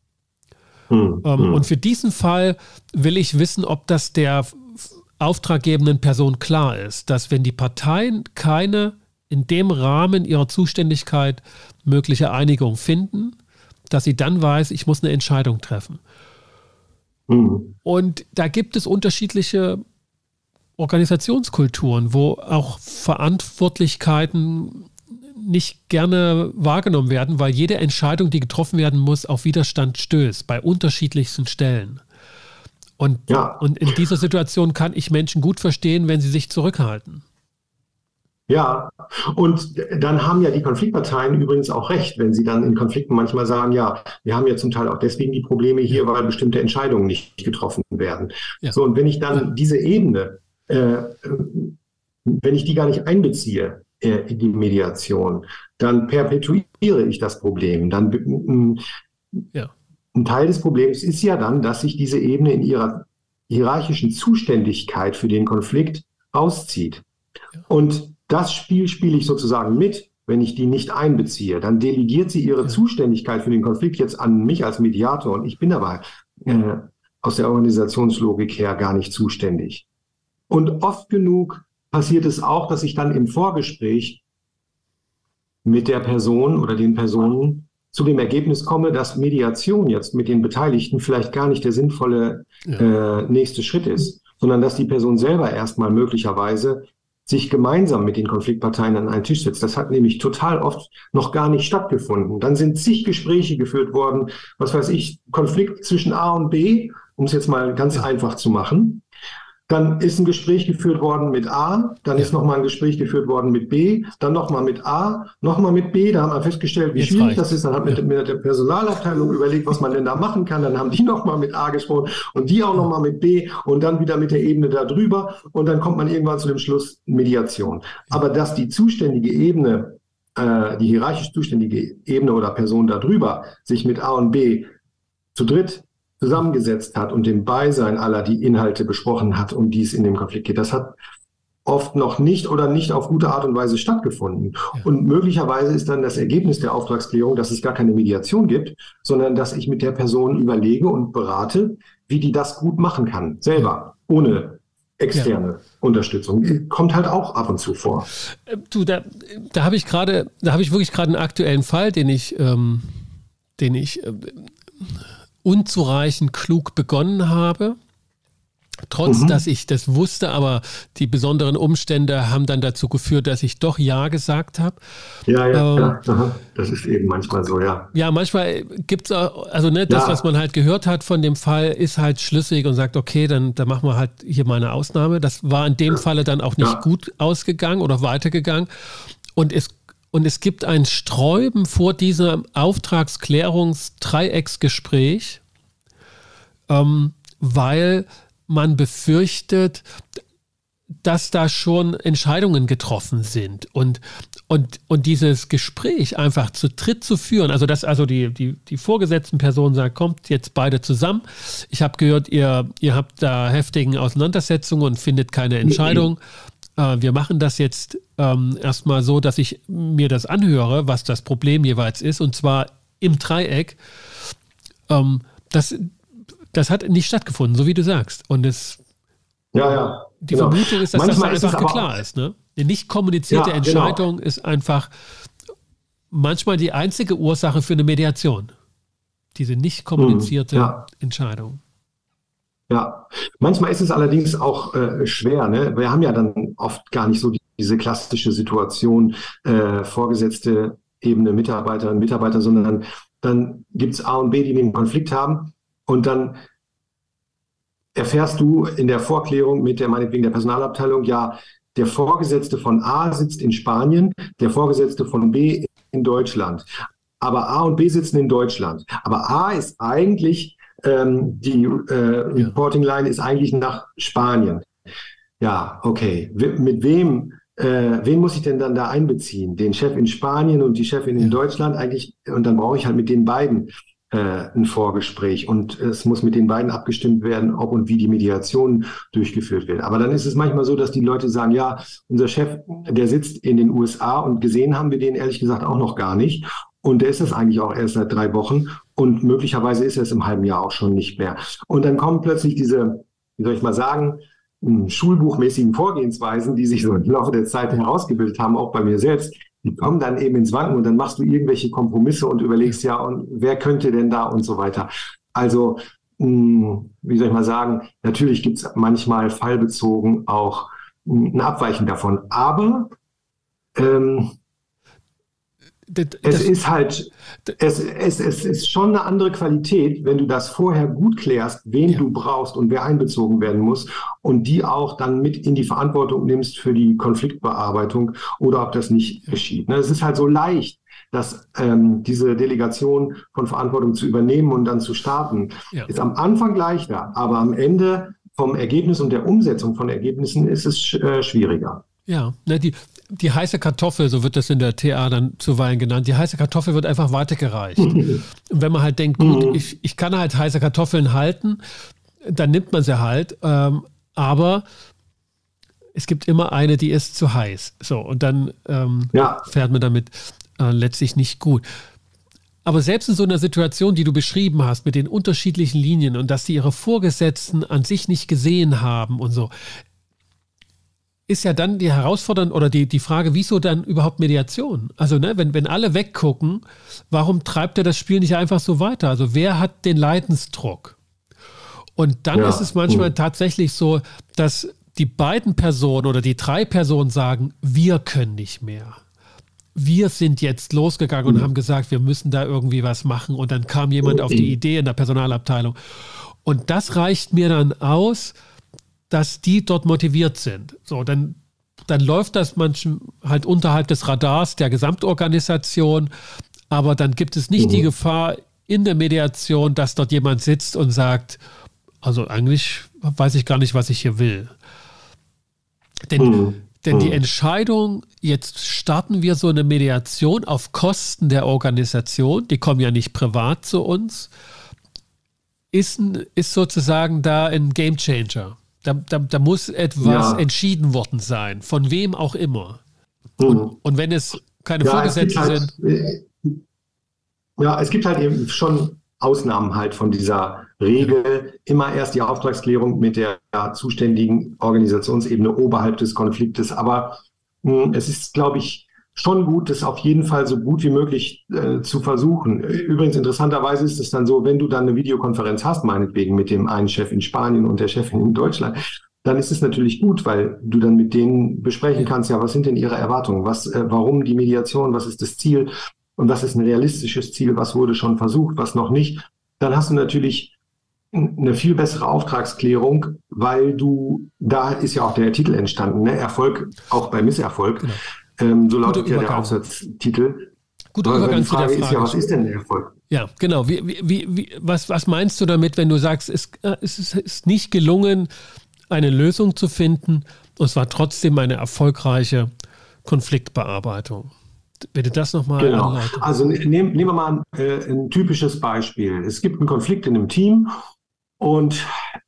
Hm, ähm, hm. Und für diesen Fall will ich wissen, ob das der auftraggebenden Person klar ist, dass wenn die Parteien keine in dem Rahmen ihrer Zuständigkeit mögliche Einigung finden, dass sie dann weiß, ich muss eine Entscheidung treffen. Mhm. Und da gibt es unterschiedliche Organisationskulturen, wo auch Verantwortlichkeiten nicht gerne wahrgenommen werden, weil jede Entscheidung, die getroffen werden muss, auf Widerstand stößt, bei unterschiedlichsten Stellen. Und, ja. und in dieser Situation kann ich Menschen gut verstehen, wenn sie sich zurückhalten. Ja, und dann haben ja die Konfliktparteien übrigens auch recht, wenn sie dann in Konflikten manchmal sagen, ja, wir haben ja zum Teil auch deswegen die Probleme hier, weil bestimmte Entscheidungen nicht getroffen werden. Ja. So, und wenn ich dann ja. diese Ebene, äh, wenn ich die gar nicht einbeziehe äh, in die Mediation, dann perpetuiere ich das Problem. Dann äh, ja. Ein Teil des Problems ist ja dann, dass sich diese Ebene in ihrer hierarchischen Zuständigkeit für den Konflikt auszieht. Ja. Und das Spiel spiele ich sozusagen mit, wenn ich die nicht einbeziehe. Dann delegiert sie ihre ja. Zuständigkeit für den Konflikt jetzt an mich als Mediator. Und ich bin aber äh, aus der Organisationslogik her gar nicht zuständig. Und oft genug passiert es auch, dass ich dann im Vorgespräch mit der Person oder den Personen zu dem Ergebnis komme, dass Mediation jetzt mit den Beteiligten vielleicht gar nicht der sinnvolle ja. äh, nächste Schritt ist, sondern dass die Person selber erstmal möglicherweise sich gemeinsam mit den Konfliktparteien an einen Tisch setzt. Das hat nämlich total oft noch gar nicht stattgefunden. Dann sind zig Gespräche geführt worden, was weiß ich, Konflikt zwischen A und B, um es jetzt mal ganz einfach zu machen. Dann ist ein Gespräch geführt worden mit A, dann ja. ist nochmal ein Gespräch geführt worden mit B, dann nochmal mit A, nochmal mit B. Da haben wir festgestellt, wie jetzt schwierig reicht. Das ist. Dann hat man ja. mit der Personalabteilung überlegt, was man denn da machen kann. Dann haben die nochmal mit A gesprochen und die auch nochmal mit B und dann wieder mit der Ebene da drüber. Und dann kommt man irgendwann zu dem Schluss Mediation. Aber dass die zuständige Ebene, äh, die hierarchisch zuständige Ebene oder Person da drüber sich mit A und B zu dritt zusammengesetzt hat und im Beisein aller die Inhalte besprochen hat, um die es in dem Konflikt geht. Das hat oft noch nicht oder nicht auf gute Art und Weise stattgefunden. Ja. Und möglicherweise ist dann das Ergebnis der Auftragsklärung, dass es gar keine Mediation gibt, sondern dass ich mit der Person überlege und berate, wie die das gut machen kann, selber, ohne externe ja. Unterstützung. Kommt halt auch ab und zu vor. Du, da, da habe ich gerade, da habe ich wirklich gerade einen aktuellen Fall, den ich, ähm, den ich äh, unzureichend klug begonnen habe, trotz, mhm. dass ich das wusste, aber die besonderen Umstände haben dann dazu geführt, dass ich doch Ja gesagt habe. Ja, ja, ähm, ja. Das ist eben manchmal so, ja. Ja, manchmal gibt es, also ne, das, ja. was man halt gehört hat von dem Fall, ist halt schlüssig und sagt, okay, dann, dann machen wir halt hier mal eine Ausnahme. Das war in dem ja. Falle dann auch nicht ja. gut ausgegangen oder weitergegangen. Und es Und es gibt ein Sträuben vor diesem Auftragsklärungs-Dreiecksgespräch, ähm, weil man befürchtet, dass da schon Entscheidungen getroffen sind. Und, und, und dieses Gespräch einfach zu dritt zu führen, also dass also die, die, die vorgesetzten Personen sagen, kommt jetzt beide zusammen. Ich habe gehört, ihr, ihr habt da heftigen Auseinandersetzungen und findet keine Entscheidung. Wir machen das jetzt ähm, erstmal so, dass ich mir das anhöre, was das Problem jeweils ist, und zwar im Dreieck. Ähm, das, das hat nicht stattgefunden, so wie du sagst. Und es, ja, ja, die genau. Vermutung ist, dass manchmal das einfach ist klar ist. Ne? Eine nicht kommunizierte ja, Entscheidung genau. ist einfach manchmal die einzige Ursache für eine Mediation. Diese nicht kommunizierte hm, ja. Entscheidung. Ja, manchmal ist es allerdings auch äh, schwer. Ne? Wir haben ja dann oft gar nicht so die, diese klassische Situation, äh, vorgesetzte Ebene, Mitarbeiterinnen, Mitarbeiter, sondern dann gibt es A und B, die den Konflikt haben, und dann erfährst du in der Vorklärung mit der meinetwegen der Personalabteilung, ja, der Vorgesetzte von A sitzt in Spanien, der Vorgesetzte von B in Deutschland. Aber A und B sitzen in Deutschland. Aber A ist eigentlich die äh, Reporting Line ist eigentlich nach Spanien. Ja, okay. Mit wem, äh, wen muss ich denn dann da einbeziehen? Den Chef in Spanien und die Chefin in Deutschland eigentlich? Und dann brauche ich halt mit den beiden äh, ein Vorgespräch. Und es muss mit den beiden abgestimmt werden, ob und wie die Mediation durchgeführt wird. Aber dann ist es manchmal so, dass die Leute sagen, ja, unser Chef, der sitzt in den U S A und gesehen haben wir den ehrlich gesagt auch noch gar nicht. Und der ist es eigentlich auch erst seit drei Wochen und möglicherweise ist er es im halben Jahr auch schon nicht mehr. Und dann kommen plötzlich diese, wie soll ich mal sagen, schulbuchmäßigen Vorgehensweisen, die sich so im Laufe der Zeit herausgebildet haben, auch bei mir selbst, die kommen dann eben ins Wanken und dann machst du irgendwelche Kompromisse und überlegst, ja, und wer könnte denn da und so weiter. Also, wie soll ich mal sagen, natürlich gibt es manchmal fallbezogen auch ein Abweichen davon, aber ähm, das, es ist halt, es, es, es ist schon eine andere Qualität, wenn du das vorher gut klärst, wen ja. du brauchst und wer einbezogen werden muss und die auch dann mit in die Verantwortung nimmst für die Konfliktbearbeitung oder ob das nicht ja. geschieht. Ne? Es ist halt so leicht, dass ähm, diese Delegation von Verantwortung zu übernehmen und dann zu starten, ja. ist am Anfang leichter, aber am Ende vom Ergebnis und der Umsetzung von Ergebnissen ist es äh, schwieriger. Ja, ne, die, die heiße Kartoffel, so wird das in der T A dann zuweilen genannt, die heiße Kartoffel wird einfach weitergereicht. Und wenn man halt denkt, gut, mhm. ich, ich kann halt heiße Kartoffeln halten, dann nimmt man sie halt, ähm, aber es gibt immer eine, die ist zu heiß. So, und dann ähm, ja. fährt man damit äh, letztlich nicht gut. Aber selbst in so einer Situation, die du beschrieben hast, mit den unterschiedlichen Linien und dass sie ihre Vorgesetzten an sich nicht gesehen haben und so, ist ja dann die Herausforderung oder die, die Frage, wieso dann überhaupt Mediation? Also ne, wenn, wenn alle weggucken, warum treibt er das Spiel nicht einfach so weiter? Also wer hat den Leidensdruck? Und dann ja. ist es manchmal mhm. tatsächlich so, dass die beiden Personen oder die drei Personen sagen, wir können nicht mehr. Wir sind jetzt losgegangen mhm. und haben gesagt, wir müssen da irgendwie was machen. Und dann kam jemand mhm. auf die Idee in der Personalabteilung. Und das reicht mir dann aus, dass die dort motiviert sind. So, dann, dann läuft das manchmal halt unterhalb des Radars der Gesamtorganisation, aber dann gibt es nicht mhm. die Gefahr in der Mediation, dass dort jemand sitzt und sagt, also eigentlich weiß ich gar nicht, was ich hier will. Denn, mhm. denn die Entscheidung, jetzt starten wir so eine Mediation auf Kosten der Organisation, die kommen ja nicht privat zu uns, ist, ein, ist sozusagen da ein Gamechanger. Da, da, da muss etwas ja. entschieden worden sein, von wem auch immer. Mhm. Und, und wenn es keine ja, Vorgesetzten halt, sind. Ja, es gibt halt eben schon Ausnahmen halt von dieser Regel. Ja. Immer erst die Auftragsklärung mit der ja, zuständigen Organisationsebene oberhalb des Konfliktes. Aber mh, es ist, glaube ich, schon gut, das auf jeden Fall so gut wie möglich äh, zu versuchen. Übrigens, interessanterweise ist es dann so, wenn du dann eine Videokonferenz hast, meinetwegen mit dem einen Chef in Spanien und der Chefin in Deutschland, dann ist es natürlich gut, weil du dann mit denen besprechen kannst, ja, was sind denn ihre Erwartungen, was, äh, warum die Mediation, was ist das Ziel und was ist ein realistisches Ziel, was wurde schon versucht, was noch nicht. Dann hast du natürlich eine viel bessere Auftragsklärung, weil du, da ist ja auch der Titel entstanden, ne? Erfolg auch bei Misserfolg. Genau. Ähm, so lautet ja der Aufsatztitel. Guter Übergang die Frage zu der Frage ist ja, was ist denn der Erfolg? Ja, genau. Wie, wie, wie, was, was meinst du damit, wenn du sagst, es, es ist nicht gelungen, eine Lösung zu finden, und es war trotzdem eine erfolgreiche Konfliktbearbeitung? Bitte das nochmal genau. anleiten. Also nehmen, nehmen wir mal ein, äh, ein typisches Beispiel. Es gibt einen Konflikt in einem Team und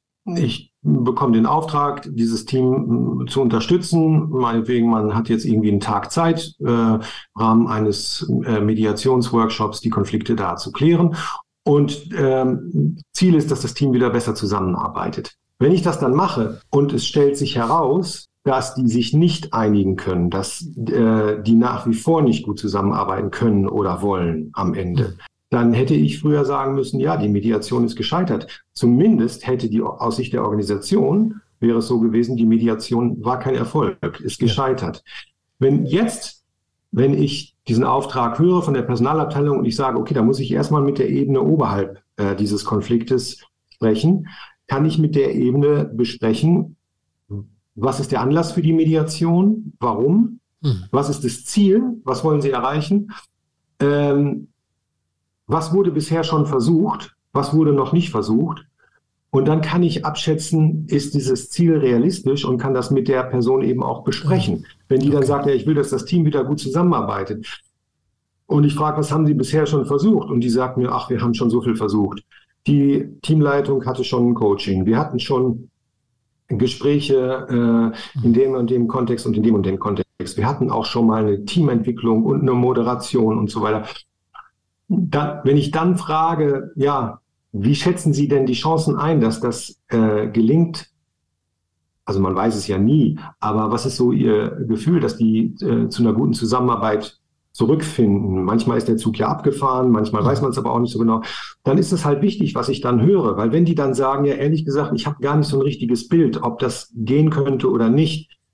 ich bekomme den Auftrag, dieses Team zu unterstützen. Meinetwegen, man hat jetzt irgendwie einen Tag Zeit, äh, im Rahmen eines äh, Mediationsworkshops die Konflikte da zu klären. Und ähm, Ziel ist, dass das Team wieder besser zusammenarbeitet. Wenn ich das dann mache und es stellt sich heraus, dass die sich nicht einigen können, dass äh, die nach wie vor nicht gut zusammenarbeiten können oder wollen am Ende, dann hätte ich früher sagen müssen, ja, die Mediation ist gescheitert. Zumindest hätte die aus Sicht der Organisation, wäre es so gewesen, die Mediation war kein Erfolg, ist gescheitert. Ja. Wenn jetzt, wenn ich diesen Auftrag höre von der Personalabteilung und ich sage, okay, da muss ich erstmal mit der Ebene oberhalb äh, dieses Konfliktes sprechen, kann ich mit der Ebene besprechen, was ist der Anlass für die Mediation, warum, hm. was ist das Ziel, was wollen Sie erreichen, ähm, was wurde bisher schon versucht, was wurde noch nicht versucht, und dann kann ich abschätzen, ist dieses Ziel realistisch, und kann das mit der Person eben auch besprechen. Wenn die okay. dann sagt, ja, ich will, dass das Team wieder gut zusammenarbeitet, und ich frage, was haben Sie bisher schon versucht, und die sagt mir, ach, wir haben schon so viel versucht. Die Teamleitung hatte schon ein Coaching, wir hatten schon Gespräche äh, in dem und dem Kontext und in dem und dem Kontext. Wir hatten auch schon mal eine Teamentwicklung und eine Moderation und so weiter. Dann, wenn ich dann frage, ja, wie schätzen Sie denn die Chancen ein, dass das äh, gelingt? Also man weiß es ja nie, aber was ist so Ihr Gefühl, dass die äh, zu einer guten Zusammenarbeit zurückfinden? Manchmal ist der Zug ja abgefahren, manchmal weiß man es aber auch nicht so genau. Dann ist es halt wichtig, was ich dann höre, weil wenn die dann sagen, ja, ehrlich gesagt, ich habe gar nicht so ein richtiges Bild, ob das gehen könnte oder nicht,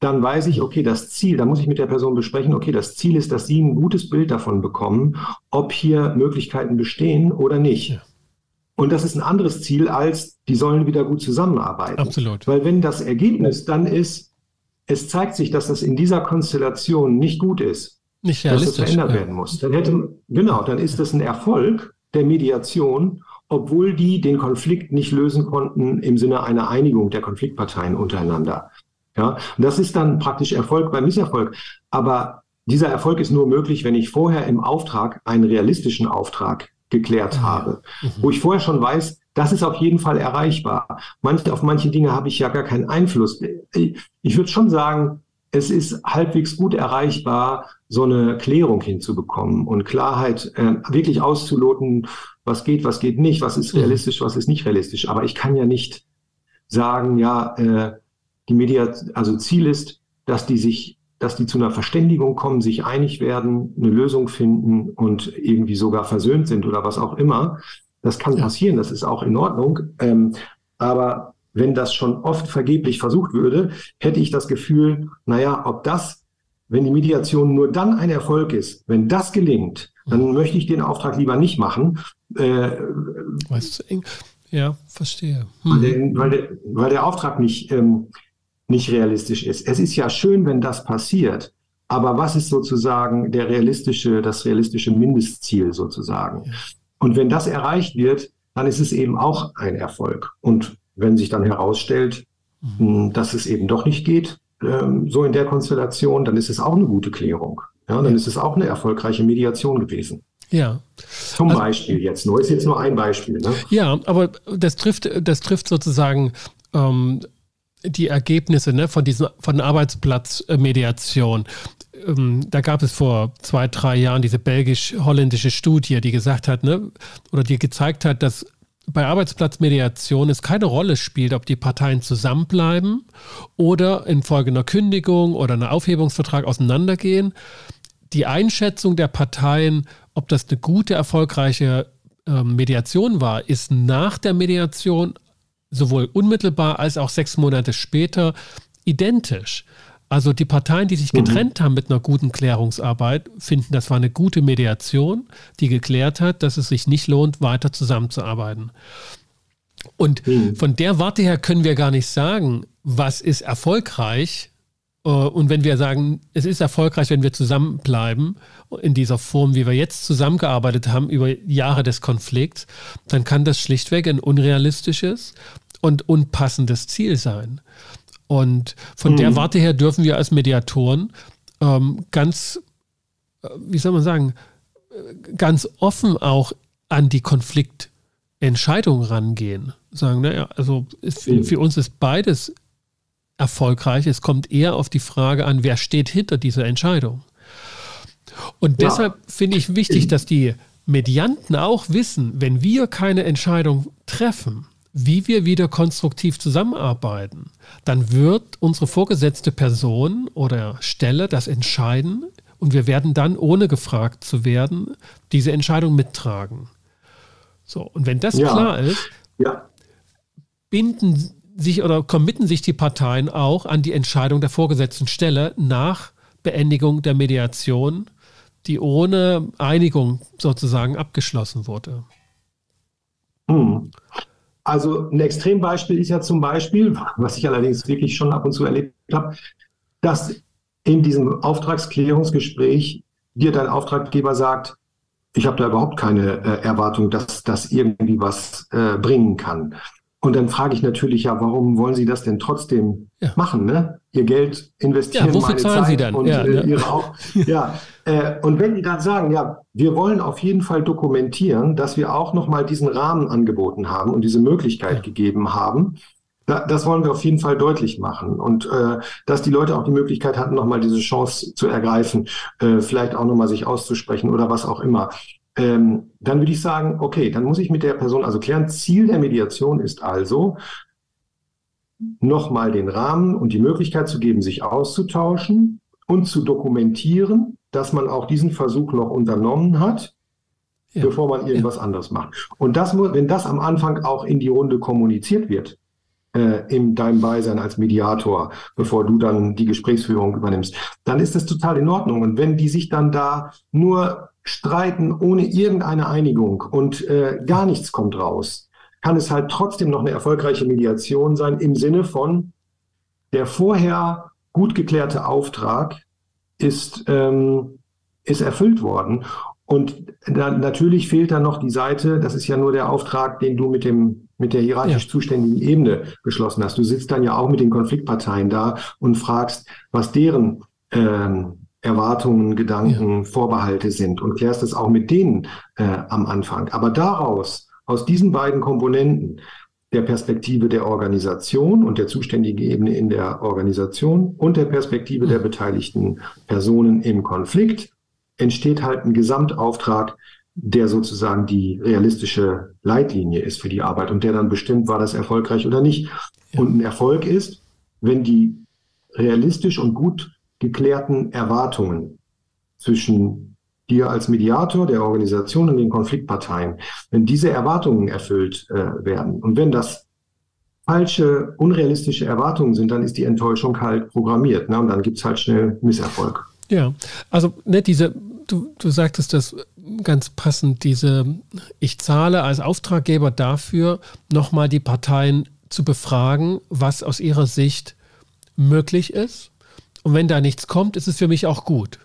dann weiß ich, okay, das Ziel, da muss ich mit der Person besprechen, okay, das Ziel ist, dass Sie ein gutes Bild davon bekommen, ob hier Möglichkeiten bestehen oder nicht. Ja. Und das ist ein anderes Ziel als, die sollen wieder gut zusammenarbeiten. Absolut. Weil wenn das Ergebnis dann ist, es zeigt sich, dass das in dieser Konstellation nicht gut ist, nicht dass das verändert ja. werden muss, dann hätte, genau, dann ist das ein Erfolg der Mediation, obwohl die den Konflikt nicht lösen konnten im Sinne einer Einigung der Konfliktparteien untereinander. Ja, und das ist dann praktisch Erfolg beim Misserfolg. Aber dieser Erfolg ist nur möglich, wenn ich vorher im Auftrag einen realistischen Auftrag geklärt habe, mhm. wo ich vorher schon weiß, das ist auf jeden Fall erreichbar. Manche, auf manche Dinge habe ich ja gar keinen Einfluss. Ich, ich würde schon sagen, es ist halbwegs gut erreichbar, so eine Klärung hinzubekommen und Klarheit äh, wirklich auszuloten, was geht, was geht nicht, was ist realistisch, was ist nicht realistisch. Aber ich kann ja nicht sagen, ja, äh, die Mediation, also Ziel ist, dass die sich, dass die zu einer Verständigung kommen, sich einig werden, eine Lösung finden und irgendwie sogar versöhnt sind oder was auch immer. Das kann passieren, das ist auch in Ordnung. Ähm, aber wenn das schon oft vergeblich versucht würde, hätte ich das Gefühl, naja, ob das, wenn die Mediation nur dann ein Erfolg ist, wenn das gelingt, dann möchte ich den Auftrag lieber nicht machen. Äh, weißt du, ja, verstehe. Hm. Weil, der, weil, der, weil der Auftrag nicht, ähm, nicht realistisch ist. Es ist ja schön, wenn das passiert, aber was ist sozusagen der realistische, das realistische Mindestziel sozusagen? Ja. Und wenn das erreicht wird, dann ist es eben auch ein Erfolg. Und wenn sich dann herausstellt, mhm. dass es eben doch nicht geht, ähm, so in der Konstellation, dann ist es auch eine gute Klärung. Ja, dann ja. ist es auch eine erfolgreiche Mediation gewesen. Ja. Zum also, Beispiel jetzt nur, ist jetzt nur ein Beispiel. Ne? Ja, aber das trifft, das trifft sozusagen ähm, die Ergebnisse, ne, von diesen, von Arbeitsplatzmediation. Ähm, da gab es vor zwei, drei Jahren diese belgisch-holländische Studie, die gesagt hat, ne, oder die gezeigt hat, dass bei Arbeitsplatzmediation es keine Rolle spielt, ob die Parteien zusammenbleiben oder infolge einer Kündigung oder einer Aufhebungsvertrag auseinandergehen. Die Einschätzung der Parteien, ob das eine gute, erfolgreiche äh, Mediation war, ist nach der Mediation sowohl unmittelbar als auch sechs Monate später identisch. Also die Parteien, die sich getrennt mhm. haben mit einer guten Klärungsarbeit, finden, das war eine gute Mediation, die geklärt hat, dass es sich nicht lohnt, weiter zusammenzuarbeiten. Und mhm. von der Warte her können wir gar nicht sagen, was ist erfolgreich. Und wenn wir sagen, es ist erfolgreich, wenn wir zusammenbleiben, in dieser Form, wie wir jetzt zusammengearbeitet haben, über Jahre des Konflikts, dann kann das schlichtweg ein unrealistisches und unpassendes Ziel sein. Und von mhm. der Warte her dürfen wir als Mediatoren ähm, ganz, wie soll man sagen, ganz offen auch an die Konfliktentscheidung rangehen. Sagen, naja, also ist, mhm. für uns ist beides erfolgreich. Es kommt eher auf die Frage an, wer steht hinter dieser Entscheidung. Und ja. deshalb finde ich wichtig, dass die Medianten auch wissen, wenn wir keine Entscheidung treffen, wie wir wieder konstruktiv zusammenarbeiten, dann wird unsere vorgesetzte Person oder Stelle das entscheiden und wir werden dann, ohne gefragt zu werden, diese Entscheidung mittragen. So, und wenn das ja. klar ist, ja. binden sich oder committen sich die Parteien auch an die Entscheidung der vorgesetzten Stelle nach Beendigung der Mediation, die ohne Einigung sozusagen abgeschlossen wurde. Hm. Also ein Extrembeispiel ist ja zum Beispiel, was ich allerdings wirklich schon ab und zu erlebt habe, dass in diesem Auftragsklärungsgespräch dir dein Auftraggeber sagt, ich habe da überhaupt keine äh, Erwartung, dass das irgendwie was äh, bringen kann. Und dann frage ich natürlich, ja, warum wollen Sie das denn trotzdem ja. machen, ne? Ihr Geld investieren, ja, wofür meine zahlen Zeit Sie dann? Und ja, äh, ja. Ihre auch. Ja, äh, und wenn die dann sagen, ja, wir wollen auf jeden Fall dokumentieren, dass wir auch nochmal diesen Rahmen angeboten haben und diese Möglichkeit ja. gegeben haben, da, das wollen wir auf jeden Fall deutlich machen. Und äh, dass die Leute auch die Möglichkeit hatten, nochmal diese Chance zu ergreifen, äh, vielleicht auch nochmal sich auszusprechen oder was auch immer. Ähm, dann würde ich sagen, okay, dann muss ich mit der Person also klären, Ziel der Mediation ist also, nochmal den Rahmen und die Möglichkeit zu geben, sich auszutauschen und zu dokumentieren, dass man auch diesen Versuch noch unternommen hat, ja. bevor man irgendwas ja. anderes macht. Und das, wenn das am Anfang auch in die Runde kommuniziert wird, äh, in deinem Beisein als Mediator, bevor du dann die Gesprächsführung übernimmst, dann ist das total in Ordnung. Und wenn die sich dann da nur streiten ohne irgendeine Einigung und äh, gar nichts kommt raus, kann es halt trotzdem noch eine erfolgreiche Mediation sein im Sinne von, der vorher gut geklärte Auftrag ist, ähm, ist erfüllt worden. Und da, natürlich fehlt dann noch die Seite, das ist ja nur der Auftrag, den du mit dem mit der hierarchisch ja. zuständigen Ebene geschlossen hast. Du sitzt dann ja auch mit den Konfliktparteien da und fragst, was deren ähm, Erwartungen, Gedanken, ja. Vorbehalte sind und klärst es auch mit denen äh, am Anfang. Aber daraus, aus diesen beiden Komponenten, der Perspektive der Organisation und der zuständigen Ebene in der Organisation und der Perspektive der beteiligten Personen im Konflikt, entsteht halt ein Gesamtauftrag, der sozusagen die realistische Leitlinie ist für die Arbeit und der dann bestimmt, war das erfolgreich oder nicht. Ja. Und ein Erfolg ist, wenn die realistisch und gut geklärten Erwartungen zwischen dir als Mediator, der Organisation und den Konfliktparteien, wenn diese Erwartungen erfüllt äh, werden und wenn das falsche, unrealistische Erwartungen sind, dann ist die Enttäuschung halt programmiert, ne? Und dann gibt es halt schnell Misserfolg. Ja, also ne, diese, du, du sagtest das ganz passend, diese, ich zahle als Auftraggeber dafür, nochmal die Parteien zu befragen, was aus ihrer Sicht möglich ist. Und wenn da nichts kommt, ist es für mich auch gut.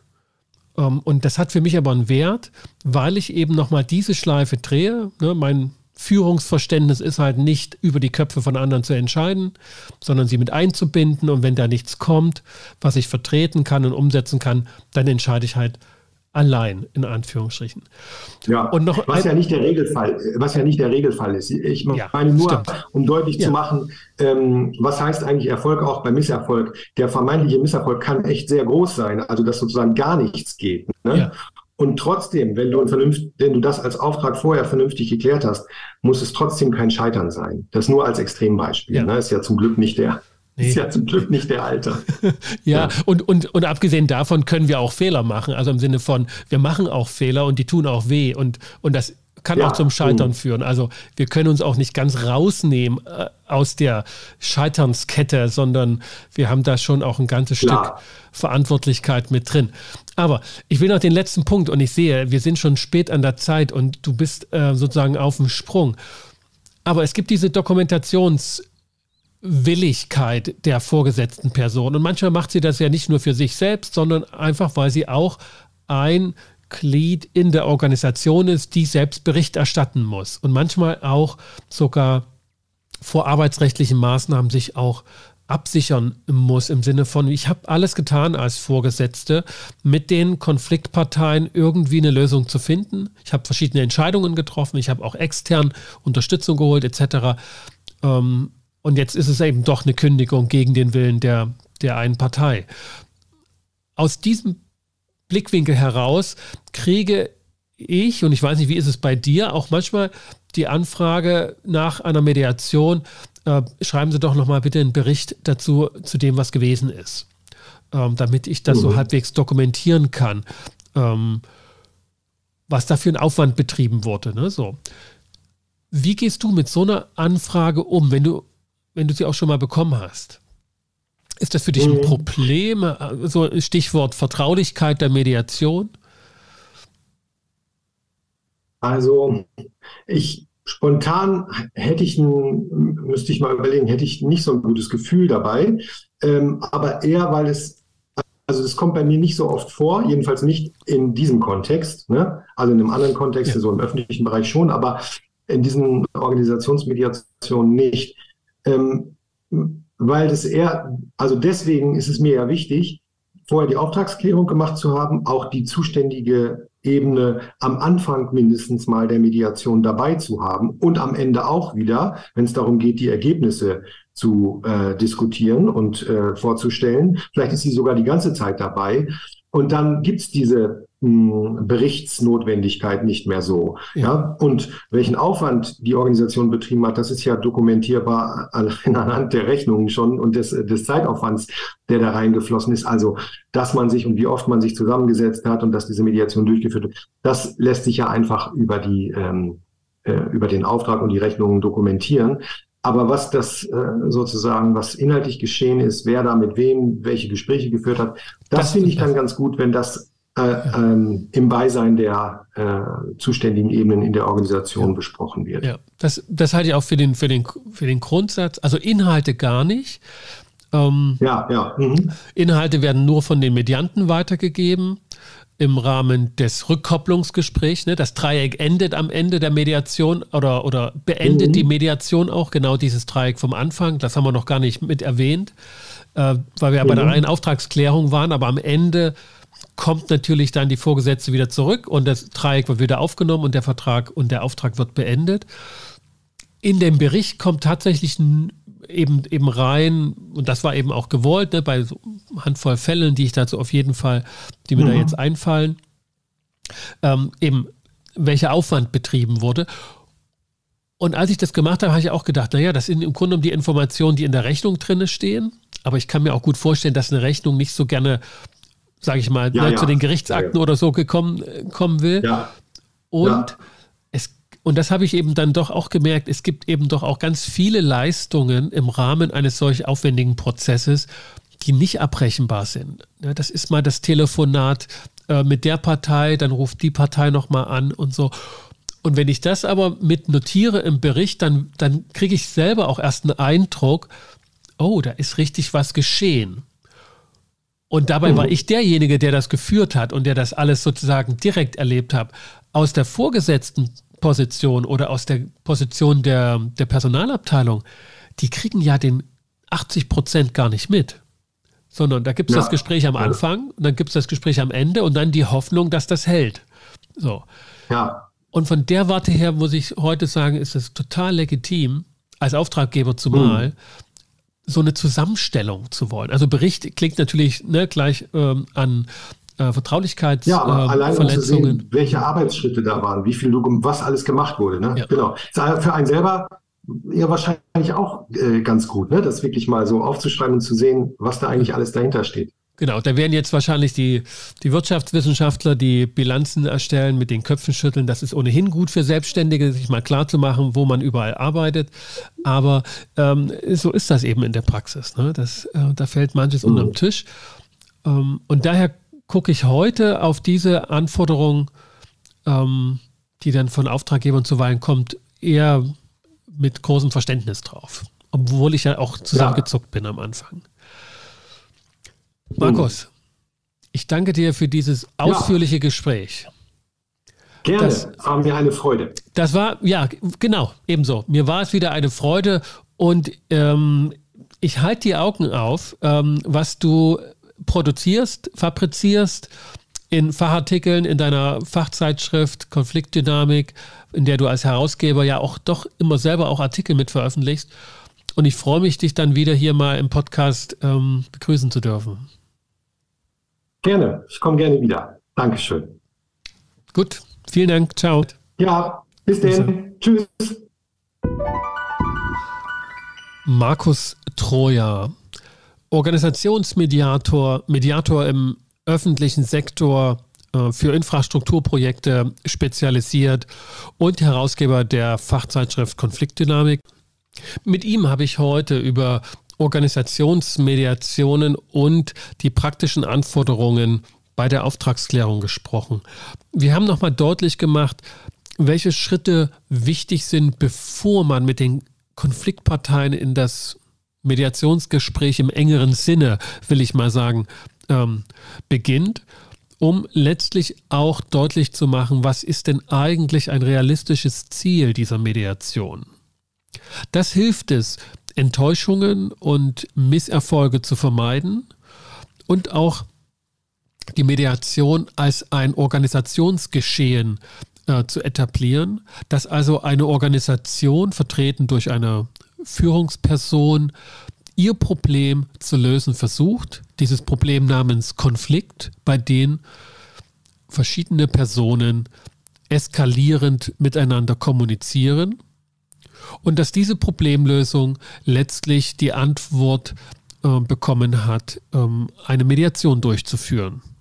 Um, und das hat für mich aber einen Wert, weil ich eben nochmal diese Schleife drehe. Ne, mein Führungsverständnis ist halt nicht über die Köpfe von anderen zu entscheiden, sondern sie mit einzubinden. Und wenn da nichts kommt, was ich vertreten kann und umsetzen kann, dann entscheide ich halt allein, in Anführungsstrichen. Ja, und noch was ja nicht der Regelfall, was ja nicht der Regelfall ist. Ich meine ja, nur, stimmt. um deutlich ja. zu machen, ähm, was heißt eigentlich Erfolg auch bei Misserfolg? Der vermeintliche Misserfolg kann echt sehr groß sein, also dass sozusagen gar nichts geht. Ne? Ja. Und trotzdem, wenn du, vernünft, wenn du das als Auftrag vorher vernünftig geklärt hast, muss es trotzdem kein Scheitern sein. Das nur als Extrembeispiel. Ja. Ne? Ist ja zum Glück nicht der Nee. Ist ja zum Glück nicht der Alter. ja, ja. Und, und, und abgesehen davon können wir auch Fehler machen. Also im Sinne von, wir machen auch Fehler und die tun auch weh. Und, und das kann ja, auch zum Scheitern um. führen. Also wir können uns auch nicht ganz rausnehmen äh, aus der Scheiternskette, sondern wir haben da schon auch ein ganzes Klar. Stück Verantwortlichkeit mit drin. Aber ich will noch den letzten Punkt und ich sehe, wir sind schon spät an der Zeit und du bist äh, sozusagen auf dem Sprung. Aber es gibt diese Dokumentations- Willigkeit der vorgesetzten Person. Und manchmal macht sie das ja nicht nur für sich selbst, sondern einfach, weil sie auch ein Glied in der Organisation ist, die selbst Bericht erstatten muss. Und manchmal auch sogar vor arbeitsrechtlichen Maßnahmen sich auch absichern muss im Sinne von, ich habe alles getan als Vorgesetzte, mit den Konfliktparteien irgendwie eine Lösung zu finden. Ich habe verschiedene Entscheidungen getroffen, ich habe auch extern Unterstützung geholt et cetera. Ähm, Und jetzt ist es eben doch eine Kündigung gegen den Willen der, der einen Partei. Aus diesem Blickwinkel heraus kriege ich, und ich weiß nicht, wie ist es bei dir, auch manchmal die Anfrage nach einer Mediation, äh, schreiben Sie doch nochmal bitte einen Bericht dazu, zu dem, was gewesen ist, ähm, damit ich das mhm. so halbwegs dokumentieren kann, ähm, was da für ein Aufwand betrieben wurde. Ne? So. Wie gehst du mit so einer Anfrage um, wenn du wenn du sie auch schon mal bekommen hast? Ist das für dich ein Problem? So Stichwort Vertraulichkeit der Mediation? Also ich spontan hätte ich ein, müsste ich mal überlegen, hätte ich nicht so ein gutes Gefühl dabei. Ähm, aber eher, weil es, also das kommt bei mir nicht so oft vor, jedenfalls nicht in diesem Kontext, ne? Also in einem anderen Kontext, ja. so im öffentlichen Bereich schon, aber in diesen Organisationsmediationen nicht. Ähm, weil das eher, also deswegen ist es mir ja wichtig, vorher die Auftragsklärung gemacht zu haben, auch die zuständige Ebene am Anfang mindestens mal der Mediation dabei zu haben und am Ende auch wieder, wenn es darum geht, die Ergebnisse zu äh, diskutieren und äh, vorzustellen. Vielleicht ist sie sogar die ganze Zeit dabei. Und dann gibt es diese mh, Berichtsnotwendigkeit nicht mehr so. Ja. Ja? Und welchen Aufwand die Organisation betrieben hat, das ist ja dokumentierbar allein anhand der Rechnungen schon und des, des Zeitaufwands, der da reingeflossen ist. Also, dass man sich und wie oft man sich zusammengesetzt hat und dass diese Mediation durchgeführt wird, das lässt sich ja einfach über die ähm, äh, über den Auftrag und die Rechnungen dokumentieren. Aber was das äh, sozusagen, was inhaltlich geschehen ist, wer da mit wem welche Gespräche geführt hat, das, das finde ich dann ganz gut, wenn das äh, ja. ähm, im Beisein der äh, zuständigen Ebenen in der Organisation ja. besprochen wird. Ja, das, das halte ich auch für den, für den, für den Grundsatz. Also Inhalte gar nicht. Ähm, ja, ja. Mhm. Inhalte werden nur von den Medianten weitergegeben im Rahmen des Rückkopplungsgesprächs. Ne? Das Dreieck endet am Ende der Mediation oder, oder beendet mhm. die Mediation auch, genau dieses Dreieck vom Anfang. Das haben wir noch gar nicht mit erwähnt, äh, weil wir ja mhm. bei der reinen Auftragsklärung waren, aber am Ende kommt natürlich dann die Vorgesetzte wieder zurück und das Dreieck wird wieder aufgenommen und der Vertrag und der Auftrag wird beendet. In dem Bericht kommt tatsächlich ein Eben, eben rein, und das war eben auch gewollt, ne, bei so Handvoll Fällen, die ich dazu auf jeden Fall, die mir mhm. da jetzt einfallen, ähm, eben welcher Aufwand betrieben wurde. Und als ich das gemacht habe, habe ich auch gedacht, naja, das sind im Grunde genommen die Informationen, die in der Rechnung drin stehen, aber ich kann mir auch gut vorstellen, dass eine Rechnung nicht so gerne, sage ich mal, ja, ne, ja. zu den Gerichtsakten ja. oder so gekommen kommen will. Ja. Und ja. es Und das habe ich eben dann doch auch gemerkt, es gibt eben doch auch ganz viele Leistungen im Rahmen eines solch aufwendigen Prozesses, die nicht abrechenbar sind. Das ist mal das Telefonat mit der Partei, dann ruft die Partei nochmal an und so. Und wenn ich das aber mit notiere im Bericht, dann, dann kriege ich selber auch erst einen Eindruck, oh, da ist richtig was geschehen. Und dabei mhm. war ich derjenige, der das geführt hat und der das alles sozusagen direkt erlebt hat. Aus der vorgesetzten Position oder aus der Position der, der Personalabteilung, die kriegen ja den achtzig Prozent gar nicht mit. Sondern da gibt es ja. das Gespräch am Anfang und dann gibt es das Gespräch am Ende und dann die Hoffnung, dass das hält. So. Ja. Und von der Warte her muss ich heute sagen, ist es total legitim, als Auftraggeber zumal, mhm. so eine Zusammenstellung zu wollen. Also Bericht klingt natürlich ne, gleich ähm, an Äh, Vertraulichkeitsverletzungen. Ja, aber äh, allein um zu sehen, welche Arbeitsschritte da waren, wie viel, was alles gemacht wurde. Ne? Ja. Genau. Ist für einen selber ja wahrscheinlich auch äh, ganz gut, ne? Das wirklich mal so aufzuschreiben und zu sehen, was da eigentlich alles dahinter steht. Genau, da werden jetzt wahrscheinlich die, die Wirtschaftswissenschaftler, die Bilanzen erstellen, mit den Köpfen schütteln. Das ist ohnehin gut für Selbstständige, sich mal klar zu machen, wo man überall arbeitet. Aber ähm, so ist das eben in der Praxis. Ne? Das, äh, da fällt manches mhm. unterm Tisch. Ähm, und daher gucke ich heute auf diese Anforderung, ähm, die dann von Auftraggebern zuweilen kommt, eher mit großem Verständnis drauf. Obwohl ich ja auch zusammengezuckt ja. bin am Anfang. Markus, ich danke dir für dieses ausführliche ja. Gespräch. Gerne, das war mir eine Freude. Das war, ja, genau, ebenso. Mir war es wieder eine Freude und ähm, ich halte die Augen auf, ähm, was du produzierst, fabrizierst in Fachartikeln, in deiner Fachzeitschrift Konfliktdynamik, in der du als Herausgeber ja auch doch immer selber auch Artikel mit veröffentlichst. Und ich freue mich, dich dann wieder hier mal im Podcast ähm, begrüßen zu dürfen. Gerne, ich komme gerne wieder. Dankeschön. Gut, vielen Dank. Ciao. Ja, bis dann. Tschüss. Markus Troja, Organisationsmediator, Mediator im öffentlichen Sektor äh, für Infrastrukturprojekte spezialisiert und Herausgeber der Fachzeitschrift Konfliktdynamik. Mit ihm habe ich heute über Organisationsmediationen und die praktischen Anforderungen bei der Auftragsklärung gesprochen. Wir haben nochmal deutlich gemacht, welche Schritte wichtig sind, bevor man mit den Konfliktparteien in das Mediationsgespräch im engeren Sinne, will ich mal sagen, ähm, beginnt, um letztlich auch deutlich zu machen, was ist denn eigentlich ein realistisches Ziel dieser Mediation. Das hilft es, Enttäuschungen und Misserfolge zu vermeiden und auch die Mediation als ein Organisationsgeschehen äh, zu etablieren, dass also eine Organisation, vertreten durch eine Führungsperson, ihr Problem zu lösen versucht, dieses Problem namens Konflikt, bei dem verschiedene Personen eskalierend miteinander kommunizieren und dass diese Problemlösung letztlich die Antwort äh, bekommen hat, ähm, eine Mediation durchzuführen.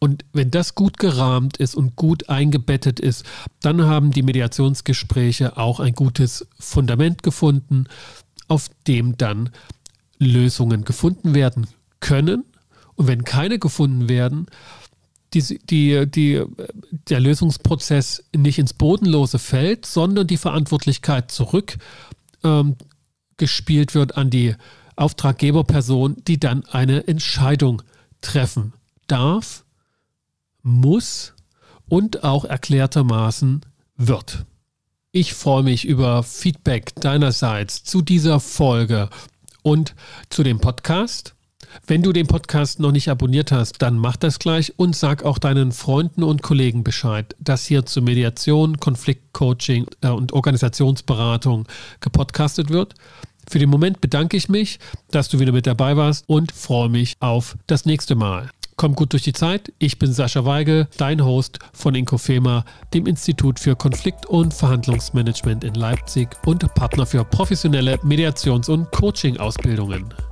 Und wenn das gut gerahmt ist und gut eingebettet ist, dann haben die Mediationsgespräche auch ein gutes Fundament gefunden, auf dem dann Lösungen gefunden werden können. Und wenn keine gefunden werden, die, die, die, der Lösungsprozess nicht ins Bodenlose fällt, sondern die Verantwortlichkeit zurück ähm, gespielt wird an die Auftraggeberperson, die dann eine Entscheidung treffen darf, muss und auch erklärtermaßen wird. Ich freue mich über Feedback deinerseits zu dieser Folge und zu dem Podcast. Wenn du den Podcast noch nicht abonniert hast, dann mach das gleich und sag auch deinen Freunden und Kollegen Bescheid, dass hier zu Mediation, Konfliktcoaching und Organisationsberatung gepodcastet wird. Für den Moment bedanke ich mich, dass du wieder mit dabei warst und freue mich auf das nächste Mal. Komm gut durch die Zeit. Ich bin Sascha Weigel, dein Host von Inkofema, dem Institut für Konflikt- und Verhandlungsmanagement in Leipzig und Partner für professionelle Mediations- und Coaching-Ausbildungen.